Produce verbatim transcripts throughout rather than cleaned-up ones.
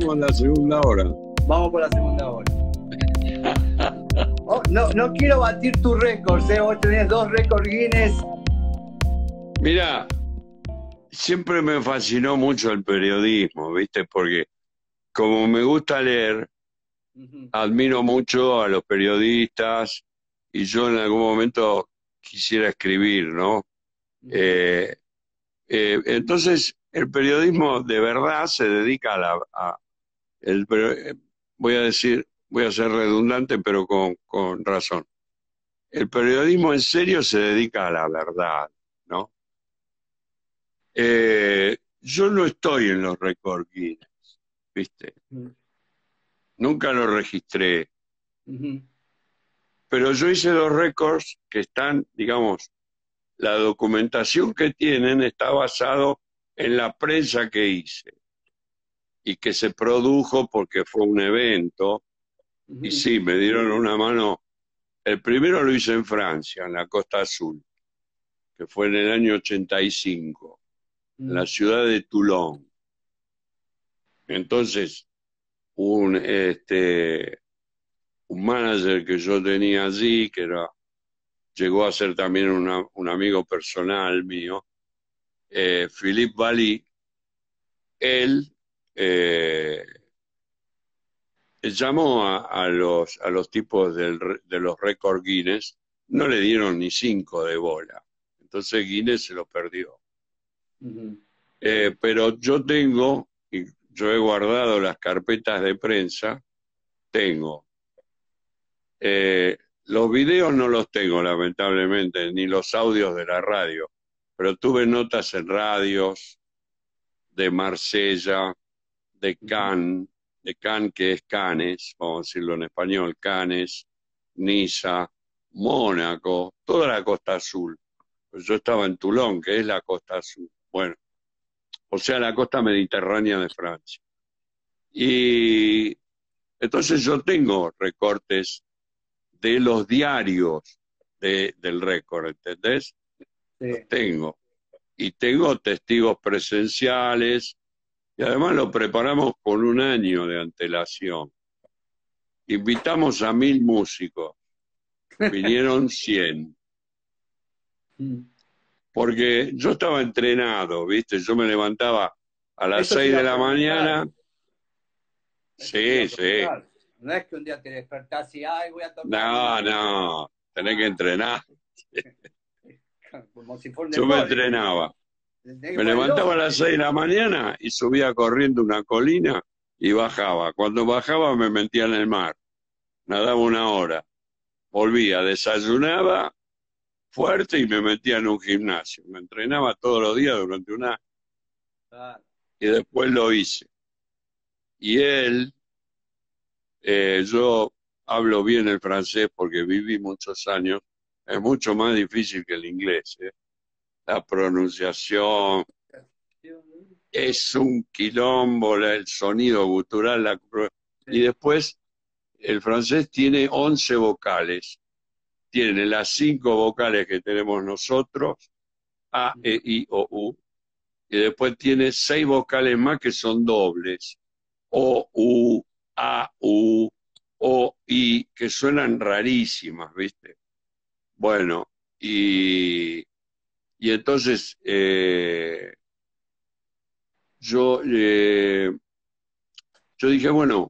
vamos a la segunda hora. Vamos por la segunda hora. Oh, no, no quiero batir tus récords, ¿eh? Vos tenés dos récords Guinness. Mira, siempre me fascinó mucho el periodismo, ¿viste? Porque como me gusta leer, uh-huh. admiro mucho a los periodistas y yo en algún momento quisiera escribir, ¿no? Uh-huh. eh, eh, entonces, el periodismo de verdad se dedica a la... A, el, voy a decir, voy a ser redundante, pero con, con razón. El periodismo en serio se dedica a la verdad, ¿no? Eh, yo no estoy en los récords Guinness, ¿viste? Uh-huh. Nunca lo registré. Uh-huh. Pero yo hice dos récords que están, digamos, la documentación que tienen está basado en la prensa que hice y que se produjo porque fue un evento. Uh-huh. Y sí, me dieron una mano. El primero lo hice en Francia, en la Costa Azul, que fue en el año ochenta y cinco, uh-huh. en la ciudad de Toulon. Entonces, un, este, un manager que yo tenía allí, que era, llegó a ser también una, un amigo personal mío, eh, Philippe Valli, él eh, llamó a, a, los, a los tipos del, de los récords Guinness, no le dieron ni cinco de bola. Entonces Guinness se lo perdió. Uh-huh. eh, pero yo tengo, y yo he guardado las carpetas de prensa, tengo. Eh, los videos no los tengo, lamentablemente, ni los audios de la radio, pero tuve notas en radios de Marsella, de Cannes, de Cannes que es Cannes, vamos a decirlo en español, Cannes, Niza, Mónaco, toda la Costa Azul. Pues yo estaba en Toulon, que es la Costa Azul. Bueno, o sea, la costa mediterránea de Francia. Y entonces yo tengo recortes de los diarios de, del récord, ¿entendés? Sí. Los tengo. Y tengo testigos presenciales, y además lo preparamos con un año de antelación. Invitamos a mil músicos, vinieron cien. Porque yo estaba entrenado, ¿viste? Yo me levantaba a las seis de la mañana. Sí, sí. No es que un día te despertás y, ay, voy a tocar. No, no, tenés que entrenar. Como si fuera un yo me entrenaba. Me levantaba a las seis de la mañana y subía corriendo una colina y bajaba. Cuando bajaba me metía en el mar. Nadaba una hora. Volvía, desayunaba fuerte y me metía en un gimnasio. Me entrenaba todos los días durante un año. Ah. Y después lo hice. Y él, eh, yo hablo bien el francés porque viví muchos años. Es mucho más difícil que el inglés. ¿eh? La pronunciación es un quilombo, el sonido gutural. La... Y después el francés tiene once vocales. Tiene las cinco vocales que tenemos nosotros, A, E, I, O, U, y después tiene seis vocales más que son dobles, O, U, A, U, O, I, que suenan rarísimas, ¿viste? Bueno, y, y entonces eh, yo, eh, yo dije, bueno,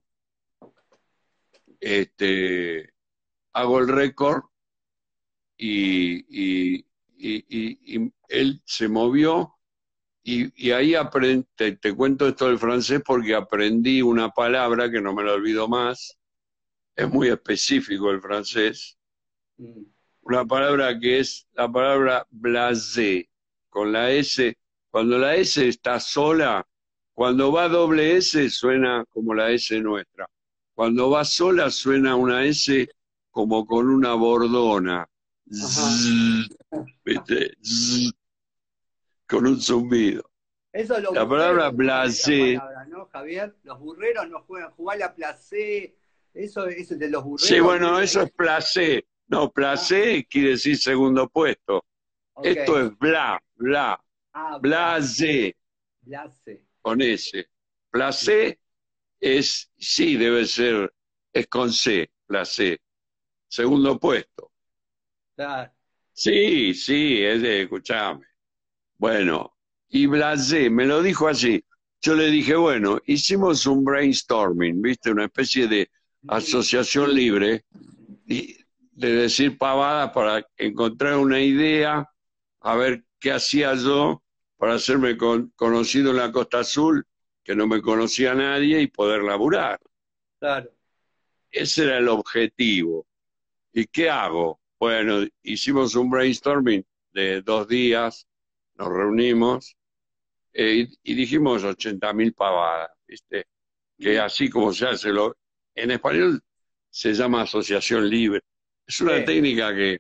este, hago el récord y, y, y, y, y él se movió. Y, y ahí aprendí, te, te cuento esto del francés porque aprendí una palabra que no me la olvido más, es muy específico el francés, mm. una palabra que es la palabra blasé, con la S, cuando la S está sola, cuando va doble S suena como la S nuestra, cuando va sola suena una S como con una bordona, zzz, ¿viste? Zzz, con un zumbido. Eso lo la palabra blasé. ¿No, Javier? Los burreros no juegan, jugar la placé. Eso, eso es de los burreros. Sí, bueno, eso es placé. No, placé ah. quiere decir segundo puesto. Okay. Esto es bla, bla. Ah, blasé. Blasé. Con ese. Placé es, sí, debe ser, es con C, la C, segundo puesto. Claro. Sí, sí, es de, escuchame. Bueno, y Blasé me lo dijo así. Yo le dije, bueno, hicimos un brainstorming, ¿viste? Una especie de Ujú. asociación libre y de decir pavadas para encontrar una idea, a ver qué hacía yo para hacerme con- conocido en la Costa Azul, que no me conocía nadie, y poder laburar. Claro. Ese era el objetivo. ¿Y qué hago? Bueno, hicimos un brainstorming de dos días, nos reunimos eh, y, y dijimos ochenta mil pavadas, ¿viste? Que Mm. así como se hace, lo, en español se llama asociación libre. Es una Sí. técnica que,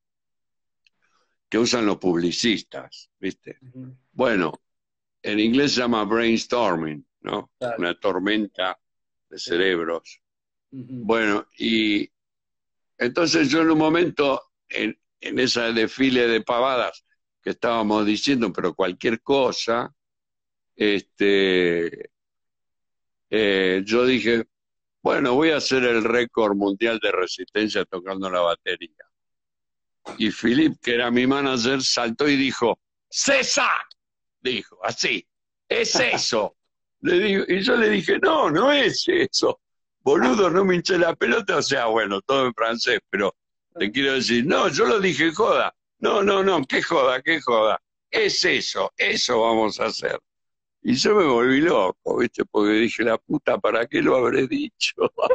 que usan los publicistas, ¿viste? Ujú. Bueno, en inglés se llama brainstorming, ¿no? Claro. Una tormenta de Sí. cerebros. Ujú. Bueno, y entonces yo en un momento, en, en ese desfile de pavadas que estábamos diciendo, pero cualquier cosa, este, eh, yo dije, bueno, voy a hacer el récord mundial de resistencia tocando la batería. Y Philip, que era mi manager, saltó y dijo, ¡César! Dijo, así, es eso. Le digo, y yo le dije, no, no es eso. Boludo, no me hinché la pelota. O sea, bueno, todo en francés, pero te quiero decir, no, yo lo dije joda. No, no, no, qué joda, qué joda. Es eso, eso vamos a hacer. Y yo me volví loco, ¿viste? Porque dije, la puta, ¿para qué lo habré dicho?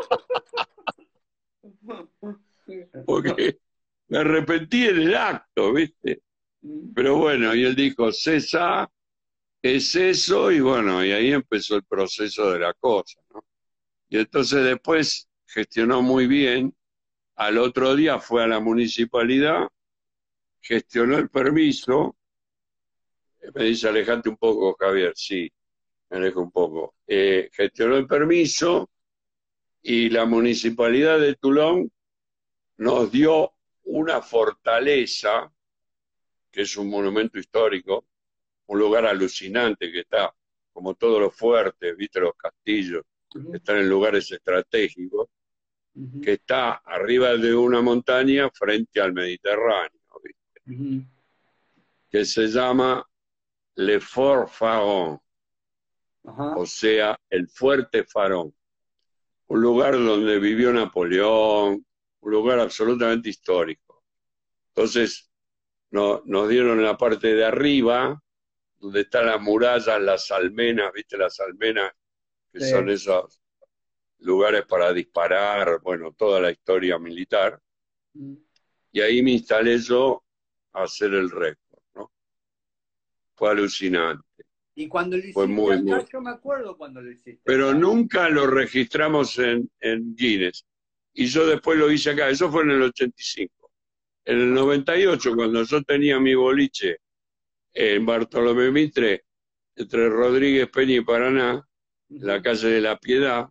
Porque me arrepentí en el acto, ¿viste? Pero bueno, y él dijo, César, es eso, y bueno, y ahí empezó el proceso de la cosa, ¿no? Y entonces después gestionó muy bien, al otro día fue a la municipalidad, gestionó el permiso, me dice, alejate un poco, Javier, sí, me alejo un poco. Eh, gestionó el permiso y la municipalidad de Toulon nos dio una fortaleza, que es un monumento histórico, un lugar alucinante que está, como todos los fuertes, viste los castillos, Ujú. están en lugares estratégicos, Ujú. que está arriba de una montaña frente al Mediterráneo, ¿viste? Ujú. Que se llama Le Fort Faron, Ajá. o sea, el Fuerte Farón, un lugar donde vivió Napoleón, un lugar absolutamente histórico. Entonces, no, nos dieron la parte de arriba, donde están las murallas, las almenas, ¿viste? Las almenas, que Sí. son esos lugares para disparar, bueno, toda la historia militar. Mm. Y ahí me instalé yo a hacer el récord, ¿no? Fue alucinante, Y cuando lo fue hiciste muy, acá, muy. yo me acuerdo cuando lo hiciste Pero acá. nunca lo registramos en, en Guinness. Y yo después lo hice acá, eso fue en el ochenta y cinco. En el noventa y ocho, cuando yo tenía mi boliche en Bartolomé Mitre, entre Rodríguez Peña y Paraná, en la Ujú. calle de la Piedad,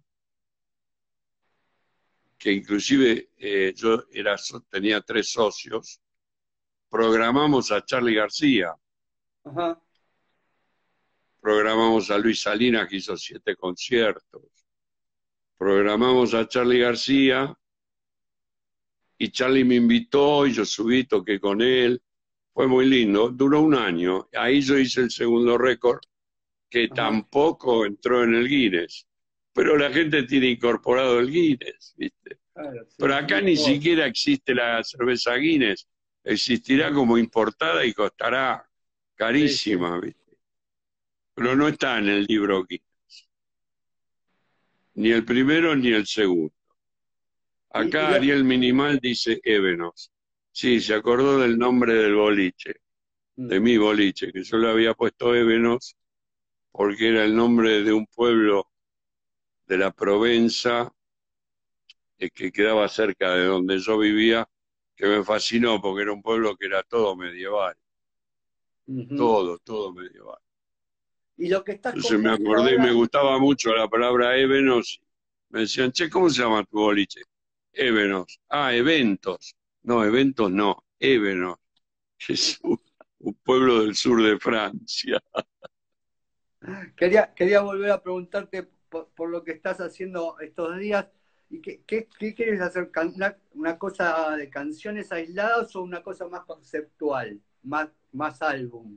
que inclusive eh, yo era, tenía tres socios, programamos a Charly García, Ajá. programamos a Luis Salinas, que hizo siete conciertos, programamos a Charly García, y Charly me invitó, y yo subí, toqué con él, fue muy lindo, duró un año, ahí yo hice el segundo récord, que Ajá. tampoco entró en el Guinness, pero la gente tiene incorporado el Guinness, ¿viste? Claro, Pero sí, no acá ni importa. siquiera existe la cerveza Guinness, existirá como importada y costará Sí, sí. carísima, ¿viste? Pero no está en el libro Guinness, ni el primero ni el segundo. Y, y Acá lo- Ariel Minimal dice Évenos. Sí, se acordó del nombre del boliche, de Mm. mi boliche, que yo le había puesto Évenos porque era el nombre de un pueblo de la Provenza eh, que quedaba cerca de donde yo vivía, que me fascinó porque era un pueblo que era todo medieval, Ujú. todo, todo medieval. Y lo que estás Entonces me contando acordé y me ahora, gustaba mucho la palabra Évenos. Me decían, che, ¿cómo se llama tu boliche? Évenos. Ah, eventos. No, eventos no, Évenos, que es un, un pueblo del sur de Francia. quería, quería volver a preguntarte por, por lo que estás haciendo estos días. ¿Y qué, qué, qué quieres hacer? ¿Una, una cosa de canciones aisladas o una cosa más conceptual, más, más álbum?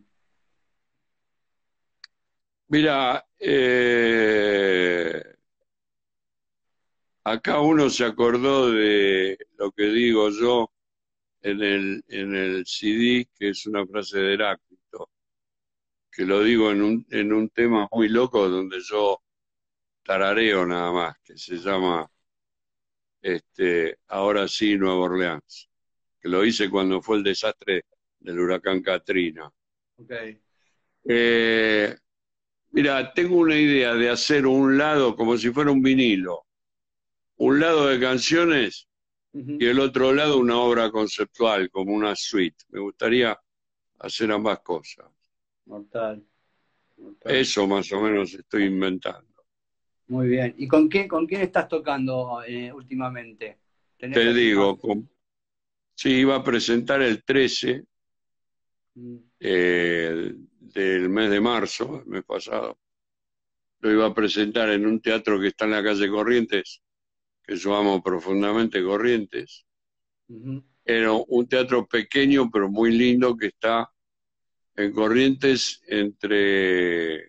Mira, eh, acá uno se acordó de lo que digo yo en el, en el C D, que es una frase de Heráclito, que lo digo en un, en un tema muy loco donde yo tarareo nada más, que se llama este, Ahora sí, Nueva Orleans, que lo hice cuando fue el desastre del huracán Katrina. Okay. Eh, mira, tengo una idea de hacer un lado como si fuera un vinilo, un lado de canciones Uh-huh. y el otro lado una obra conceptual, como una suite. Me gustaría hacer ambas cosas. Mortal, mortal. Eso más o menos estoy inventando. Muy bien. ¿Y con quién, con quién estás tocando eh, últimamente? ¿Tenés Te así más? digo, con, sí, iba a presentar el trece Mm. eh, del mes de marzo, el mes pasado. Lo iba a presentar en un teatro que está en la calle Corrientes, que yo amo profundamente, Corrientes. Uh-huh. Era un teatro pequeño pero muy lindo que está en Corrientes entre,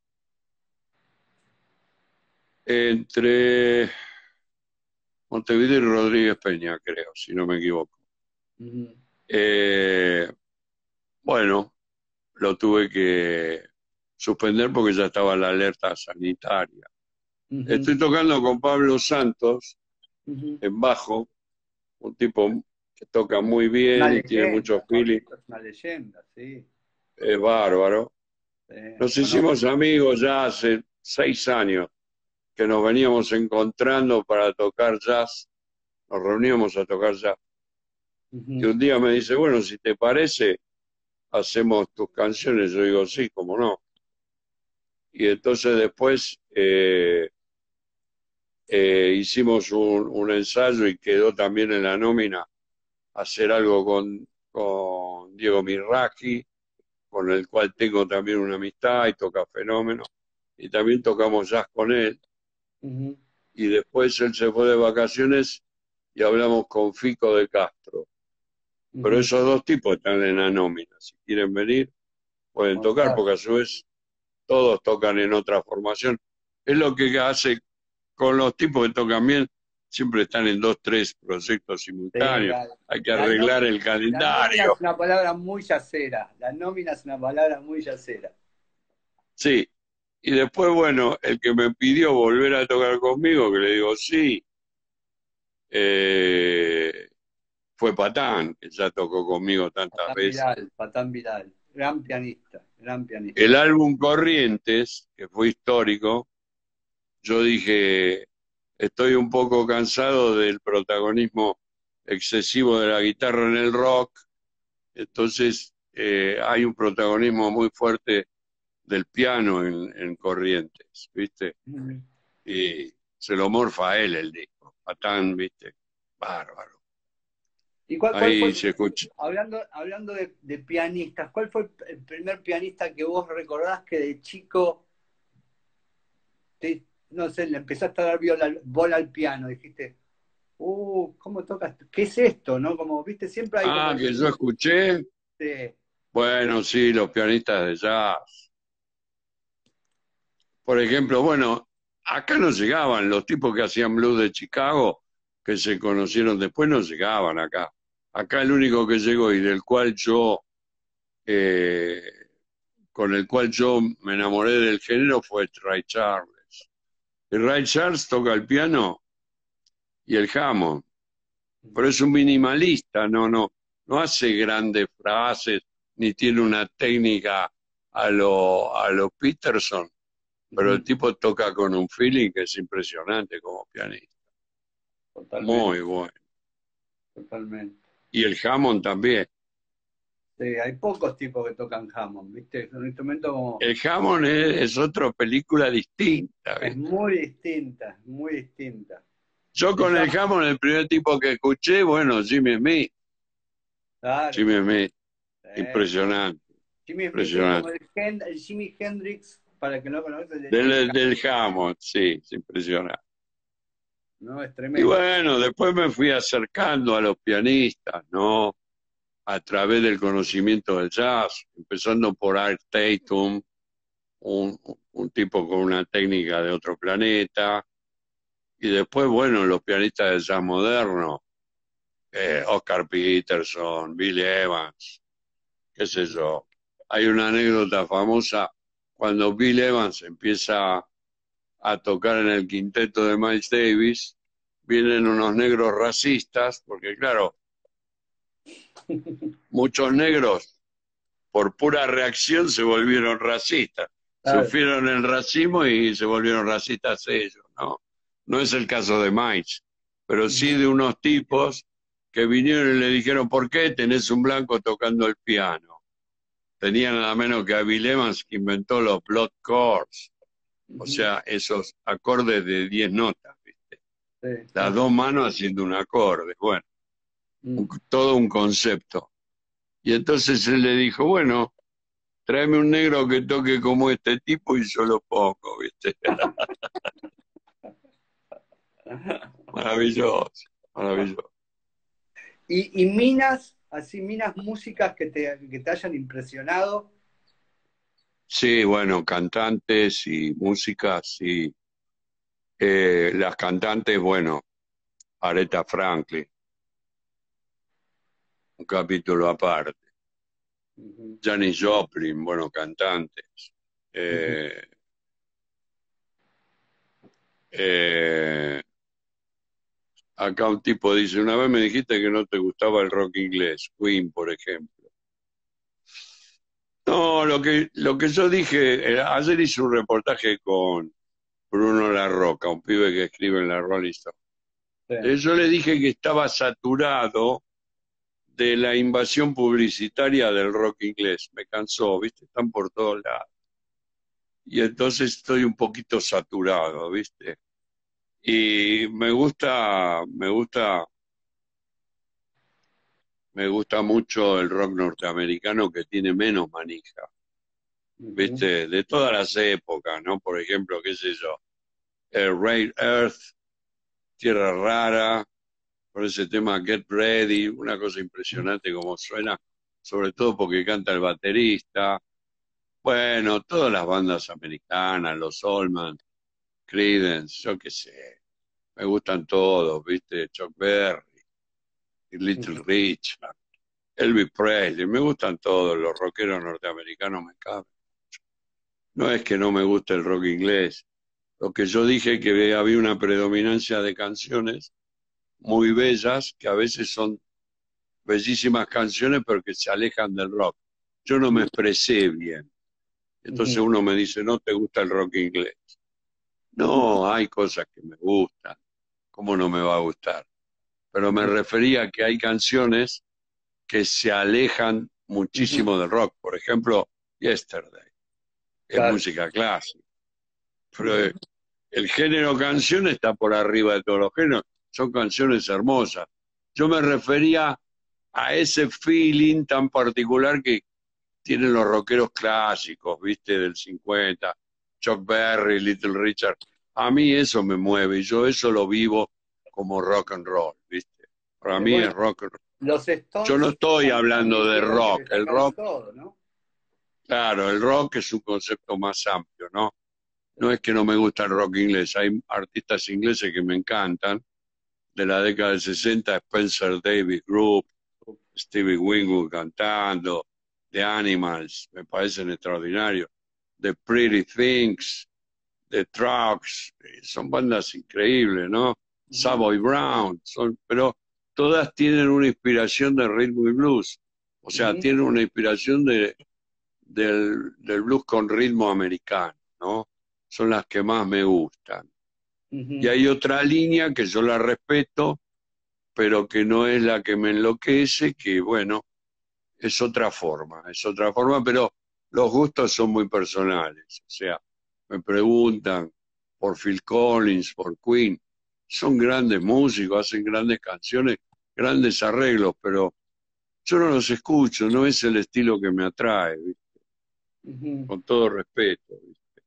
entre Montevideo y Rodríguez Peña, creo, si no me equivoco. Uh-huh. Eh, bueno, lo tuve que suspender porque ya estaba la alerta sanitaria. Uh-huh. Estoy tocando con Pablo Santos Uh-huh. en bajo, un tipo que toca muy Una bien y tiene mucho leyenda, feeling, Pablito es una leyenda, sí. es bárbaro. Sí, Nos conozco. hicimos amigos ya hace seis años que nos veníamos encontrando para tocar jazz, nos reuníamos a tocar jazz. Y Uh-huh. un día me dice, bueno, si te parece, hacemos tus canciones. Yo digo, sí, cómo no. Y entonces después eh, eh, hicimos un, un ensayo y quedó también en la nómina hacer algo con, con Diego Mirraji, con el cual tengo también una amistad y toca fenómeno. Y también tocamos jazz con él. Uh-huh. Y después él se fue de vacaciones y hablamos con Fico de Castro. Pero Uh-huh. esos dos tipos están en la nómina. Si quieren venir, pueden tocar, Mortal. porque a su vez todos tocan en otra formación. Es lo que hace con los tipos que tocan bien, siempre están en dos, tres proyectos Sí, simultáneos. la, Hay que la arreglar nómina, el la nómina es calendario. una palabra muy yacera. La nómina es una palabra muy yacera. Sí. Y después, bueno, el que me pidió volver a tocar conmigo, que le digo sí, eh, fue Patán, que ya tocó conmigo tantas Patán veces. Vidal, Patán Vidal. Gran pianista, gran pianista. El álbum Corrientes, que fue histórico, yo dije, estoy un poco cansado del protagonismo excesivo de la guitarra en el rock, entonces eh, hay un protagonismo muy fuerte del piano en, en Corrientes, ¿viste? Uh-huh. Y se lo morfa a él el disco, Patán, ¿viste? Bárbaro. ¿Y cuál, cuál fue, Ahí se escucha. hablando, hablando de, de pianistas, cuál fue el primer pianista que vos recordás que de chico, te, no sé, le empezaste a dar viola, bola al piano? Dijiste, uh, ¿cómo tocas? ¿Qué es esto? ¿No? Como, viste, siempre hay como Ah, el, que yo escuché. este, Bueno, sí, los pianistas de jazz. Por ejemplo, bueno, acá no llegaban los tipos que hacían blues de Chicago, que se conocieron después, no llegaban acá. Acá el único que llegó y del cual yo, eh, con el cual yo me enamoré del género fue Ray Charles. Y Ray Charles toca el piano y el Hammond, pero es un minimalista, no, no, no hace grandes frases, ni tiene una técnica a lo, a lo Peterson. Pero el uh-huh, tipo toca con un feeling que es impresionante como pianista. Muy totalmente, bueno. totalmente. Y el Hammond también. Sí, hay pocos tipos que tocan Hammond, ¿viste? Es un instrumento como, El Hammond es, es otra película distinta, es ¿viste? muy distinta, muy distinta. Yo Se con el llama, Hammond, el primer tipo que escuché, bueno, Jimmy Smith. claro, Jimmy Smith, sí. impresionante, Jimmy Smith es como impresionante. el, Hen- el Jimi Hendrix para que no conoces, del, Del, del Hammond, sí, es impresionante. no, es Y tremendo. bueno, después me fui acercando a los pianistas, ¿no? A través del conocimiento del jazz, empezando por Art Tatum, un, un tipo con una técnica de otro planeta, y después, bueno, los pianistas del jazz moderno, eh, Oscar Peterson, Bill Evans, qué sé yo. Hay una anécdota famosa cuando Bill Evans empieza a tocar en el quinteto de Miles Davis, vienen unos negros racistas, porque claro, muchos negros por pura reacción se volvieron racistas, Claro. sufrieron el racismo y se volvieron racistas ellos, ¿no? No es el caso de Miles, pero sí de unos tipos que vinieron y le dijeron, ¿por qué tenés un blanco tocando el piano? Tenía nada menos que a Bill Evans, que inventó los blood chords, o sea, esos acordes de diez notas, ¿viste? Sí, Las sí. dos manos haciendo un acorde, bueno, un- todo un concepto. Y entonces él le dijo, bueno, tráeme un negro que toque como este tipo y yo lo pongo, ¿viste? Maravilloso, maravilloso. Y, y minas, así minas músicas que te, que te hayan impresionado. Sí, bueno, cantantes y música, sí. Eh, las cantantes, bueno, Aretha Franklin, un capítulo aparte. Ujú, Janis Joplin, bueno, cantantes. ujú. Eh, eh, acá un tipo dice, una vez me dijiste que no te gustaba el rock inglés, Queen, por ejemplo. No, lo que, lo que yo dije, eh, ayer hice un reportaje con Bruno La Roca, un pibe que escribe en la Rolling Stone. Sí. Eh, yo le dije que estaba saturado de la invasión publicitaria del rock inglés. Me cansó, ¿viste? Están por todos lados. Y entonces estoy un poquito saturado, ¿viste? Y me gusta, me gusta, me gusta mucho el rock norteamericano que tiene menos manija, Ujú. ¿viste? De todas las épocas, ¿no? Por ejemplo, qué sé yo, el Ray Earth, Tierra Rara, por ese tema Get Ready, una cosa impresionante como suena, sobre todo porque canta el baterista. Bueno, todas las bandas americanas, los Allman, Creedence, yo qué sé, me gustan todos, ¿viste? Chuck Berry, Little Richard, Elvis Presley, me gustan todos, los rockeros norteamericanos me caben. No es que no me guste el rock inglés, lo que yo dije que había una predominancia de canciones muy bellas, que a veces son bellísimas canciones, pero que se alejan del rock. Yo no me expresé bien. Entonces Ujú. uno me dice, no te gusta el rock inglés. No, hay cosas que me gustan. ¿Cómo no me va a gustar? Pero me refería a que hay canciones que se alejan Ujú. muchísimo del rock. Por ejemplo, Yesterday, es Claro. música clásica. Pero Ujú. eh, el género canción está por arriba de todos los géneros. Son canciones hermosas. Yo me refería a ese feeling tan particular que tienen los rockeros clásicos, ¿viste? Del cincuenta, Chuck Berry, Little Richard. A mí eso me mueve y yo eso lo vivo como rock and roll, ¿viste? Para Eh, mí bueno, es rock and roll. los Yo no Stones estoy tam- hablando también de creo que rock. le El sacaron rock, todo, ¿no? claro, el rock es un concepto más amplio, ¿no? No es que no me gusta el rock inglés. Hay artistas ingleses que me encantan. De la década del sesenta, Spencer Davis Group, Stevie Winwood cantando, The Animals, me parecen extraordinarios. The Pretty Things, The Trucks, eh, son bandas increíbles, ¿no? Ujú. Savoy Brown, son, pero todas tienen una inspiración de rhythm y blues. O sea, Ujú. tienen una inspiración de, del, del blues con ritmo americano, ¿no? Son las que más me gustan. Y Ujú. hay otra línea que yo la respeto, pero que no es la que me enloquece, que bueno, es otra forma, es otra forma, pero los gustos son muy personales. O sea, me preguntan por Phil Collins, por Queen, son grandes músicos, hacen grandes canciones, grandes arreglos, pero yo no los escucho, no es el estilo que me atrae, ¿viste? Ujú. Con todo respeto, ¿viste?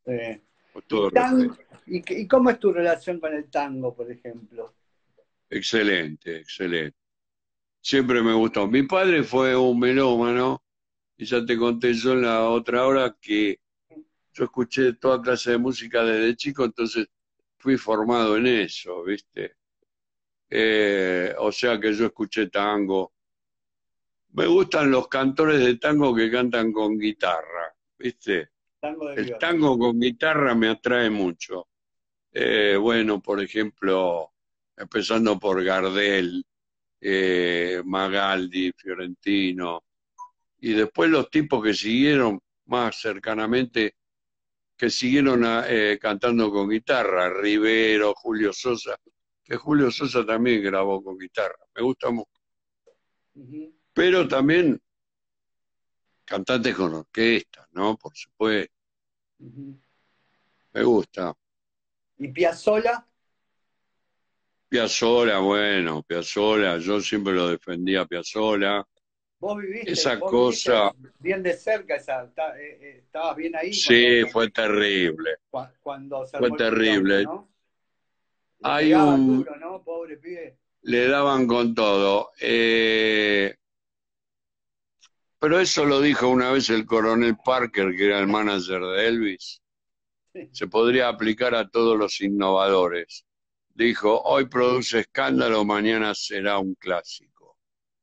Sí. Con ¿Y, todo tan, respeto. y, qué- ¿Y cómo es tu relación con el tango, por ejemplo? Excelente, excelente. Siempre me gustó. Mi padre fue un melómano, y ya te conté yo en la otra hora que yo escuché toda clase de música desde chico, entonces fui formado en eso, ¿viste? Eh, o sea que yo escuché tango. Me gustan los cantores de tango que cantan con guitarra, ¿viste? Tango de El viola. tango con guitarra me atrae mucho. Eh, bueno, por ejemplo, empezando por Gardel, eh, Magaldi, Fiorentino, y después los tipos que siguieron más cercanamente, que siguieron a- eh, cantando con guitarra, Rivero, Julio Sosa, que Julio Sosa también grabó con guitarra, me gusta mucho. Ujú, Pero también cantantes con orquesta, ¿no? Por supuesto, ujú. me gusta. ¿Y Piazzolla? Piazzolla, bueno, Piazzolla, yo siempre lo defendía a Piazzolla. Vos viviste, Esa vos viviste cosa, bien de cerca, esa, está- eh, eh, estabas bien ahí cuando, sí, fue terrible, cua- cuando se fue armó el quilombo, terrible. ¿no? Le Hay pegaban un, duro, ¿no? Pobre pibe. le daban con todo. Eh, pero eso lo dijo una vez el coronel Parker, que era el manager de Elvis. Se podría aplicar a todos los innovadores. Dijo, hoy produce escándalo, mañana será un clásico.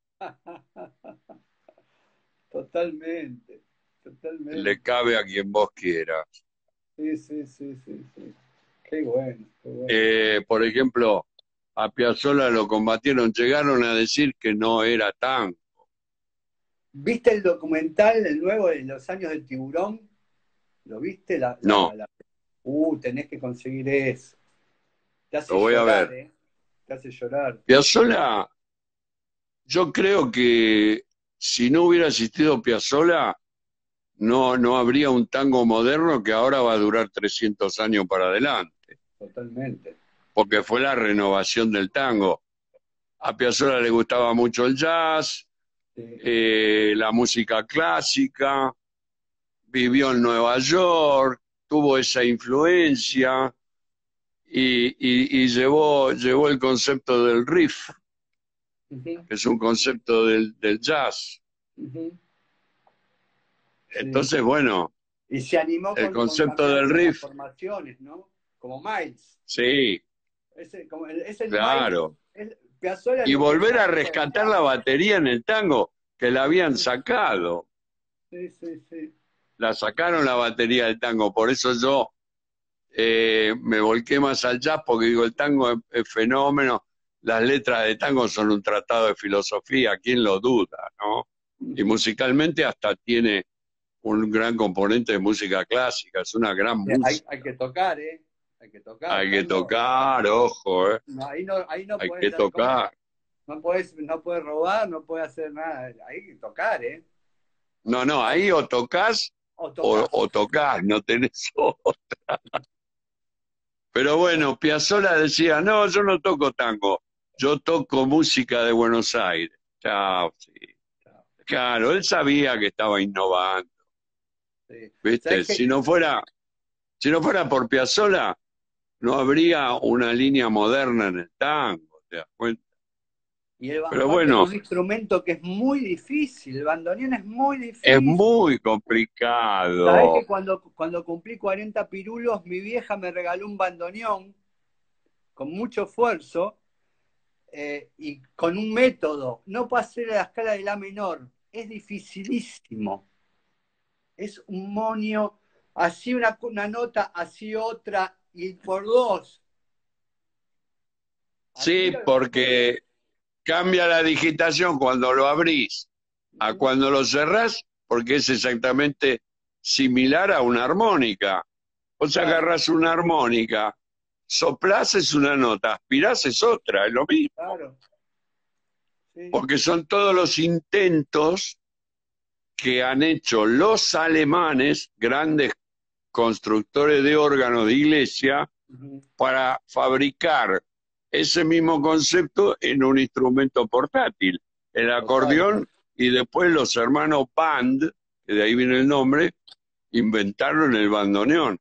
Totalmente, Le totalmente. cabe a quien vos quieras. Sí, sí, sí, sí, sí. Qué bueno, qué bueno. Eh, por ejemplo, a Piazzolla lo combatieron, llegaron a decir que no era tan. ¿Viste el documental, el nuevo de los años del tiburón? ¿Lo viste? La, la, No, la... Uh, tenés que conseguir eso. Te hace lo voy a llorar, ver. ¿eh? Te hace llorar. Piazzolla, yo creo que si no hubiera existido Piazzolla, no, no habría un tango moderno que ahora va a durar trescientos años para adelante, Totalmente. porque fue la renovación del tango. A Piazzolla le gustaba mucho el jazz, Sí. eh, la música clásica, vivió en Nueva York, tuvo esa influencia y, y- y llevó, llevó el concepto del riff, Ujú, que es un concepto del, del jazz. ujú. Sí. Entonces, bueno, Y se animó el con, con concepto cambiar del las riff, formaciones, ¿no? Como Miles. sí, Ese, como el- es el Miles. claro. Es, Piazzolla es Y lo que es volver a Miles para el rescatar la jazz. batería en el tango, que la habían Sí, sacado. sí, sí, sí. La sacaron la batería del tango, por eso yo eh, me volqué más al jazz, porque digo, el tango es, es fenómeno, las letras de tango son un tratado de filosofía, ¿quién lo duda, no? Y Ujú. musicalmente hasta tiene un gran componente de música clásica, es una gran Eh, Hay, música. hay que tocar, ¿eh? Hay que tocar. Hay que Tango, tocar, ojo, eh, no, ahí no, ahí no hay puedes, que ¿cómo es? tocar. No puedes, no puedes robar, no puedes hacer nada. Hay que tocar, ¿eh? No, no, Hay, ahí o tocas o o, tocas. o tocas, no tenés otra. Pero bueno, Piazzolla decía, no, yo no toco tango, yo toco música de Buenos Aires. Chao, sí. Claro, él sabía que estaba innovando, Sí. ¿viste? ¿Sabes qué? Si no fuera, si no fuera por Piazzolla, no habría una línea moderna en el tango, ¿te das cuenta? Y el Pero bandoneón es bueno, un instrumento que es muy difícil. El bandoneón es muy es difícil. muy ¿Sabés complicado. que cuando, cuando cumplí cuarenta pirulos, mi vieja me regaló un bandoneón con mucho esfuerzo eh, y con un método? No pasé la escala de la menor. Es dificilísimo. Es un monio, así una, una nota, así otra, y por dos. Sí, Admiro. porque cambia la digitación cuando lo abrís a Ujú, cuando lo cerrás, porque es exactamente similar a una armónica. Vos claro, agarrás una armónica, soplás es una nota, aspirás es otra, es lo mismo, claro. Sí. porque son todos los intentos que han hecho los alemanes, grandes constructores de órganos de iglesia, Ujú, para fabricar ese mismo concepto en un instrumento portátil, el total. acordeón, y después los hermanos Band, que de ahí viene el nombre, inventaron el bandoneón.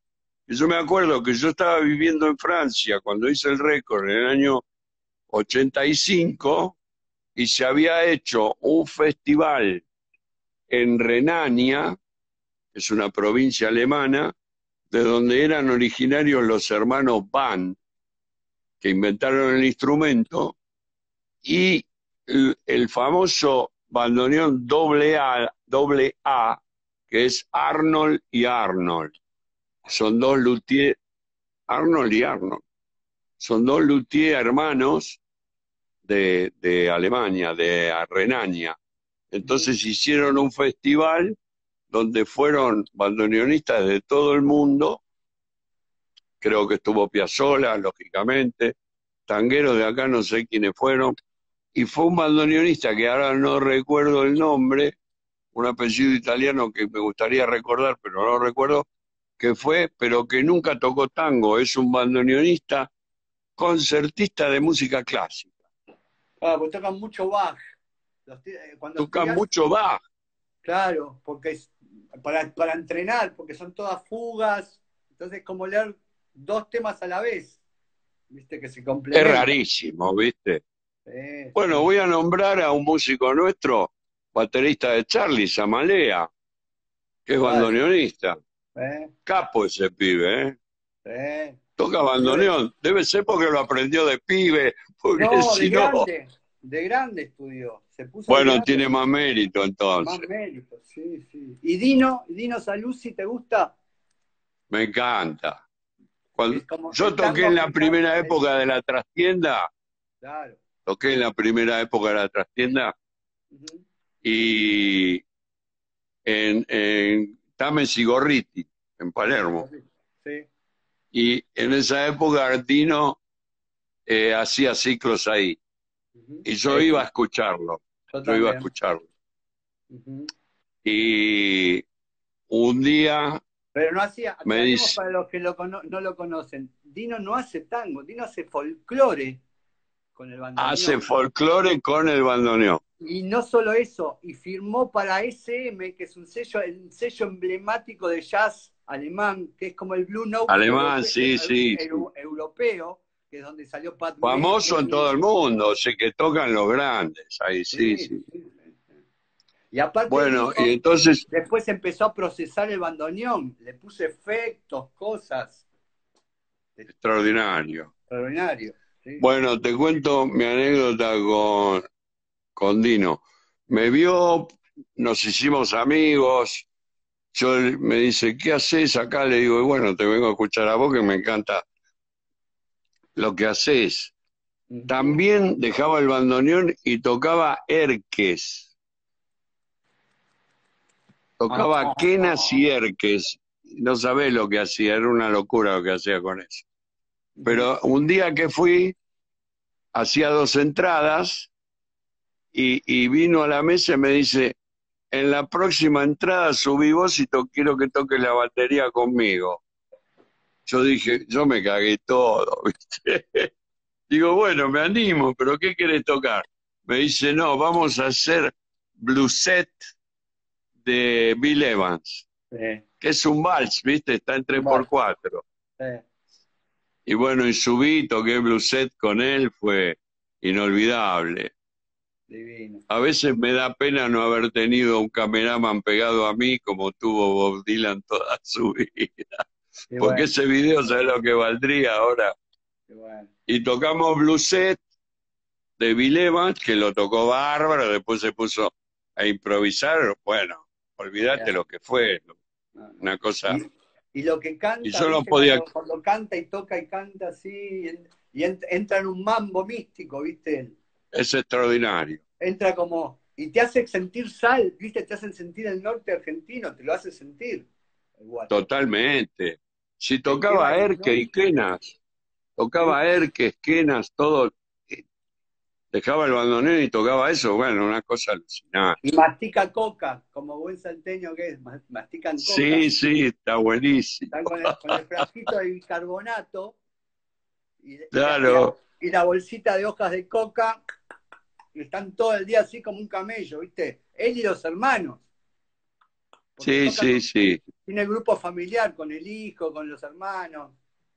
Y yo me acuerdo que yo estaba viviendo en Francia cuando hice el récord en el año ochenta y cinco y se había hecho un festival en Renania, que es una provincia alemana, de donde eran originarios los hermanos Band, que inventaron el instrumento, y el, el famoso bandoneón doble A, doble A, que es Arnold y Arnold. Son dos luthiers, Arnold y Arnold. Son dos luthiers hermanos de, de Alemania, de Renania. Entonces hicieron un festival donde fueron bandoneonistas de todo el mundo. Creo que estuvo Piazzolla, lógicamente, tangueros de acá no sé quiénes fueron, y fue un bandoneonista que ahora no recuerdo el nombre, un apellido italiano que me gustaría recordar, pero no lo recuerdo, que fue, pero que nunca tocó tango, es un bandoneonista concertista de música clásica. Ah, porque tocan mucho Bach. Los, cuando Tocan estudias, mucho Bach. Claro, porque es para, para entrenar, porque son todas fugas, entonces es como leer dos temas a la vez, viste, que se Es complementan. rarísimo, ¿viste? Sí, Bueno, sí. voy a nombrar a un músico nuestro, baterista de Charlie, Zamalea, que es Vale. bandoneonista. ¿Eh? Capo ese pibe, ¿eh? ¿Eh? Toca bandoneón. Debe ser porque lo aprendió de pibe, porque No, de si no... grande, de grande estudió, se puso de Bueno, grande, tiene más mérito más entonces. mérito, sí, sí. ¿Y Dino, Dino Saluzzi, te gusta? Me encanta. Cuando Es como yo el toqué tango en la africano. primera el- época de la trastienda, Claro. toqué en la primera época de la trastienda Ujú. y en, en Tames y Gorriti, en Dame Palermo. cigarrillo. Sí. Y en esa época Artino eh, hacía ciclos ahí. Ujú. Y yo iba a Ese, escucharlo. yo Yo iba a también. escucharlo. Ujú. Y un día Pero no hacía, me aclaremos dice, para los que lo cono- no lo conocen, Dino no hace tango, Dino hace folclore con el hace bandoneón. folclore con el bandoneón. Y no solo eso, y firmó para S M, que es un sello, el sello emblemático de jazz alemán, que es como el Blue Note Alemán, europe- sí, sí, sí. eu- europeo, que es donde salió Pat Famoso en Metheny. todo el mundo, sé que tocan los grandes, ahí sí, Sí, sí. sí, sí, sí. Y aparte Bueno, Dino y entonces, después empezó a procesar el bandoneón, le puso efectos, cosas, extraordinario. extraordinario. ¿Sí? Bueno, te cuento mi anécdota con, con Dino. Me vio, nos hicimos amigos, yo me dice, ¿qué haces acá? Le digo, y bueno, te vengo a escuchar a vos que me encanta lo que haces. Ujú. También dejaba el bandoneón y tocaba erques, tocaba quenas y erques. No sabés lo que hacía, era una locura lo que hacía con eso. Ujú. Pero un día que fui, hacía dos entradas y, y vino a la mesa y me dice, en la próxima entrada subí vos y to quiero que toques la batería conmigo. Yo dije, yo me cagué todo, ¿viste? Digo, bueno, me animo, pero ¿qué querés tocar? Me dice, no, vamos a hacer blueset de Bill Evans, Sí, que es un vals, ¿viste? Está en tres por vale, cuatro. sí, Y bueno, y subí, toqué blueset con él, fue inolvidable. divino. A veces me da pena no haber tenido un cameraman pegado a mí como tuvo Bob Dylan toda su vida. Qué Porque bueno, ese video, ¿sabes lo que valdría ahora? qué bueno. Y tocamos blueset de Bill Evans, que lo tocó bárbaro, después se puso a improvisar. Bueno, olvídate Ya, lo que fue, no, no. una cosa. Y, y lo que Y canta, yo no ¿viste? podía, Cuando, cuando canta y toca y canta así, y, en- y en- entra en un mambo místico, ¿viste? es extraordinario, Entra como, y te hace sentir sal, ¿viste? Te hacen sentir el norte argentino, te lo hace sentir el guacho. totalmente. Si Te quema tocaba las Erque y noches, Quenas, ¿sí? tocaba Erque, Quenas, todo, eh, dejaba el bandoneón y tocaba eso, bueno, una cosa alucinante. Y mastica coca, como buen salteño que es, ma- mastican coca. Sí, sí, está buenísimo. Están con el, con el frasquito de bicarbonato y, y la, y, la, Claro, y la bolsita de hojas de coca, y están todo el día así como un camello, ¿viste? Él y los hermanos. Porque Sí, toca, sí, sí, tiene grupo familiar con el hijo, con los hermanos,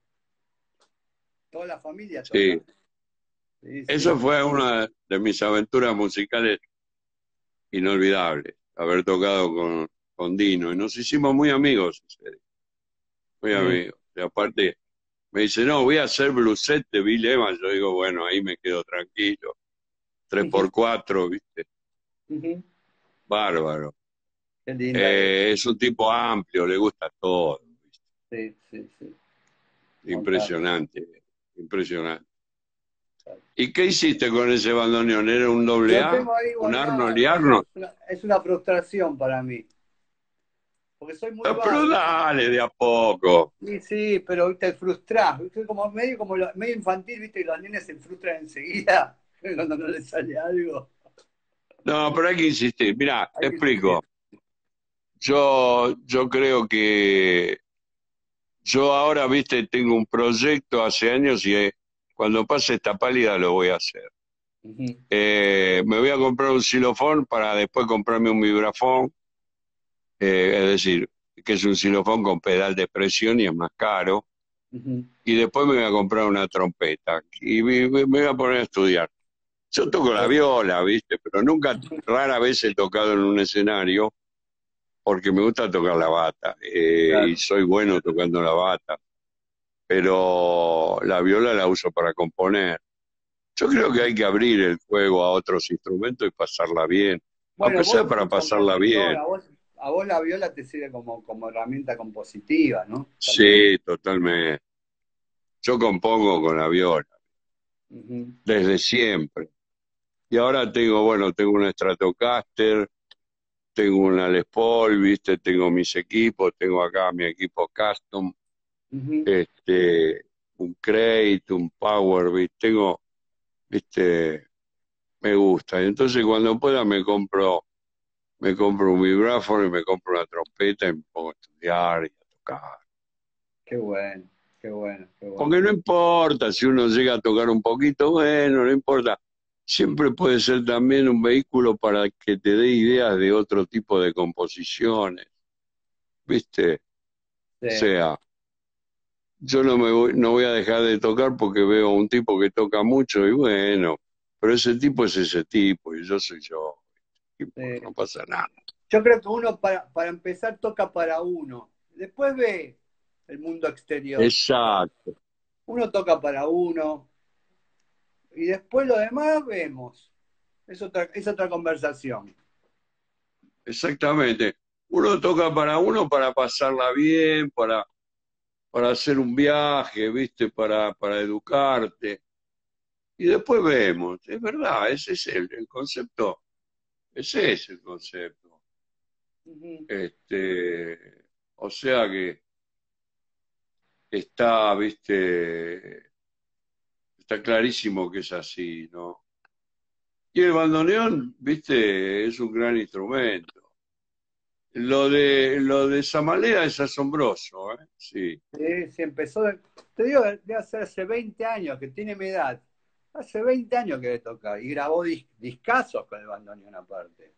toda la familia toca. sí. Sí, Eso sí. fue una de mis aventuras musicales inolvidables, haber tocado con, con Dino. Y nos hicimos muy amigos, en serio, muy Sí. amigos. Y aparte, me dice, no, voy a hacer bluset de Bill Evans. Yo digo, bueno, ahí me quedo tranquilo. Tres por cuatro, ¿viste? Ujú. Bárbaro. Qué linda es. Eh, es un tipo amplio, le gusta todo, ¿viste? Sí, sí, sí. Contar. Impresionante, impresionante. ¿Y qué hiciste con ese bandoneón? ¿Era un doble Lo A? tengo ahí ¿Un Arnold guardado, y bueno, Arnold? es una, es una frustración para mí, porque soy muy Ah, pero vago. dale, de a poco. Sí, sí, pero te frustrás, ¿viste? Como medio como lo- medio infantil, viste, y los nenes se frustran enseguida cuando no les sale algo. No, pero hay que insistir. Mirá, Hay te que insistir. explico. Yo, yo creo que yo ahora, viste, tengo un proyecto hace años y eh, cuando pase esta pálida lo voy a hacer. Ujú. Eh, me voy a comprar un xilofón para después comprarme un vibrafón, eh, es decir, que es un xilofón con pedal de presión y es más caro. Ujú. Y después me voy a comprar una trompeta y me, me voy a poner a estudiar. Yo toco la viola, viste, pero nunca, rara vez he tocado en un escenario porque me gusta tocar la bata eh, y Claro. soy bueno tocando la bata, pero la viola la uso para componer. Yo creo que hay que abrir el juego a otros instrumentos y pasarla bien, aunque Bueno, vos sea sos para un pasarla compositor, bien. a vos, a vos la viola te sirve como, como herramienta compositiva, ¿no? También. Sí, totalmente. Yo compongo con la viola Ujú. desde siempre. Y ahora tengo, bueno, tengo una Stratocaster, tengo una Les Paul, viste, tengo mis equipos, tengo acá mi equipo custom, Ujú. este, un Crate, un Powerbeat, tengo, viste, me gusta. Y entonces cuando pueda me compro, me compro un vibráfono y me compro una trompeta y me pongo a estudiar y a tocar. Qué bueno, qué bueno, qué bueno. Porque no importa si uno llega a tocar un poquito, bueno, no importa. Siempre puede ser también un vehículo para que te dé ideas de otro tipo de composiciones, ¿viste? O Sí, sea, yo no me voy, no voy a dejar de tocar porque veo a un tipo que toca mucho y bueno, pero ese tipo es ese tipo y yo soy yo. ¿Qué importa? No sí. pasa nada. Yo creo que uno para, para empezar toca para uno. Después ve el mundo exterior. Exacto, Uno toca para uno y después lo demás vemos. Es otra, es otra conversación. exactamente. Uno toca para uno para pasarla bien, para, para hacer un viaje, ¿viste? Para, para educarte. Y después vemos, es verdad, ese es el, el concepto, ese es el concepto. Ujú. Este, o sea que está, viste, está clarísimo que es así, ¿no? Y el bandoneón, viste, es un gran instrumento. Lo de, lo de Samalea es asombroso, ¿eh? Sí, Sí, sí, empezó, de- te digo, de hace, hace veinte años, que tiene mi edad. Hace veinte años que le toca y grabó dis- discazos con el bandoneón aparte.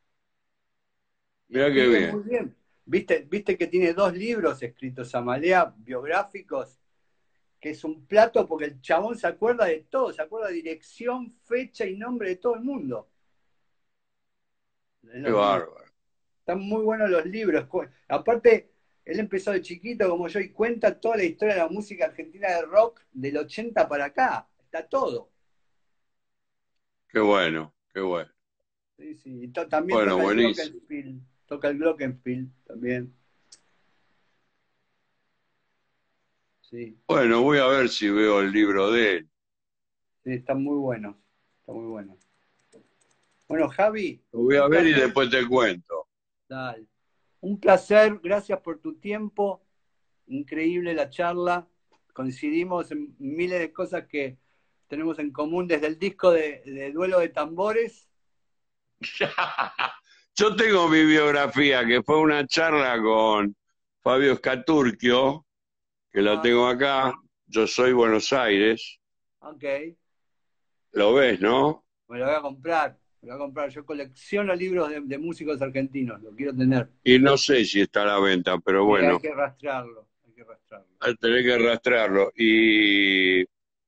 Y mirá qué escribe bien. muy bien. ¿Viste, viste que tiene dos libros escritos Amalea, biográficos, que es un plato porque el chabón se acuerda de todo, se acuerda de dirección, fecha y nombre de todo el mundo en Qué los libros. bárbaro. Están muy buenos los libros. Cu- Aparte, él empezó de chiquito como yo y cuenta toda la historia de la música argentina de rock del ochenta para acá. Está todo. Qué bueno, qué bueno. Sí, sí. Y to- también Bueno, toca el buenísimo. Glockenspiel. Toca el Glockenspiel también. Sí, Bueno, voy a ver si veo el libro de él. sí, está muy bueno. Está muy bueno. Bueno, Javi, Lo voy a un ver y placer. después te cuento. Dale. Un placer, gracias por tu tiempo. Increíble la charla. Coincidimos en miles de cosas que tenemos en común desde el disco de, de Duelo de Tambores. Yo tengo mi biografía, que fue una charla con Fabio Scaturchio, que la Ah, tengo acá. Yo soy Buenos Aires. ok, Lo ves, ¿no? me lo voy a comprar. Me lo voy a comprar. Yo colecciono libros de, de músicos argentinos, lo quiero tener. Y no sé si está a la venta, pero Y hay bueno, que rastrearlo, hay que rastrearlo. hay que tener que rastrearlo. Y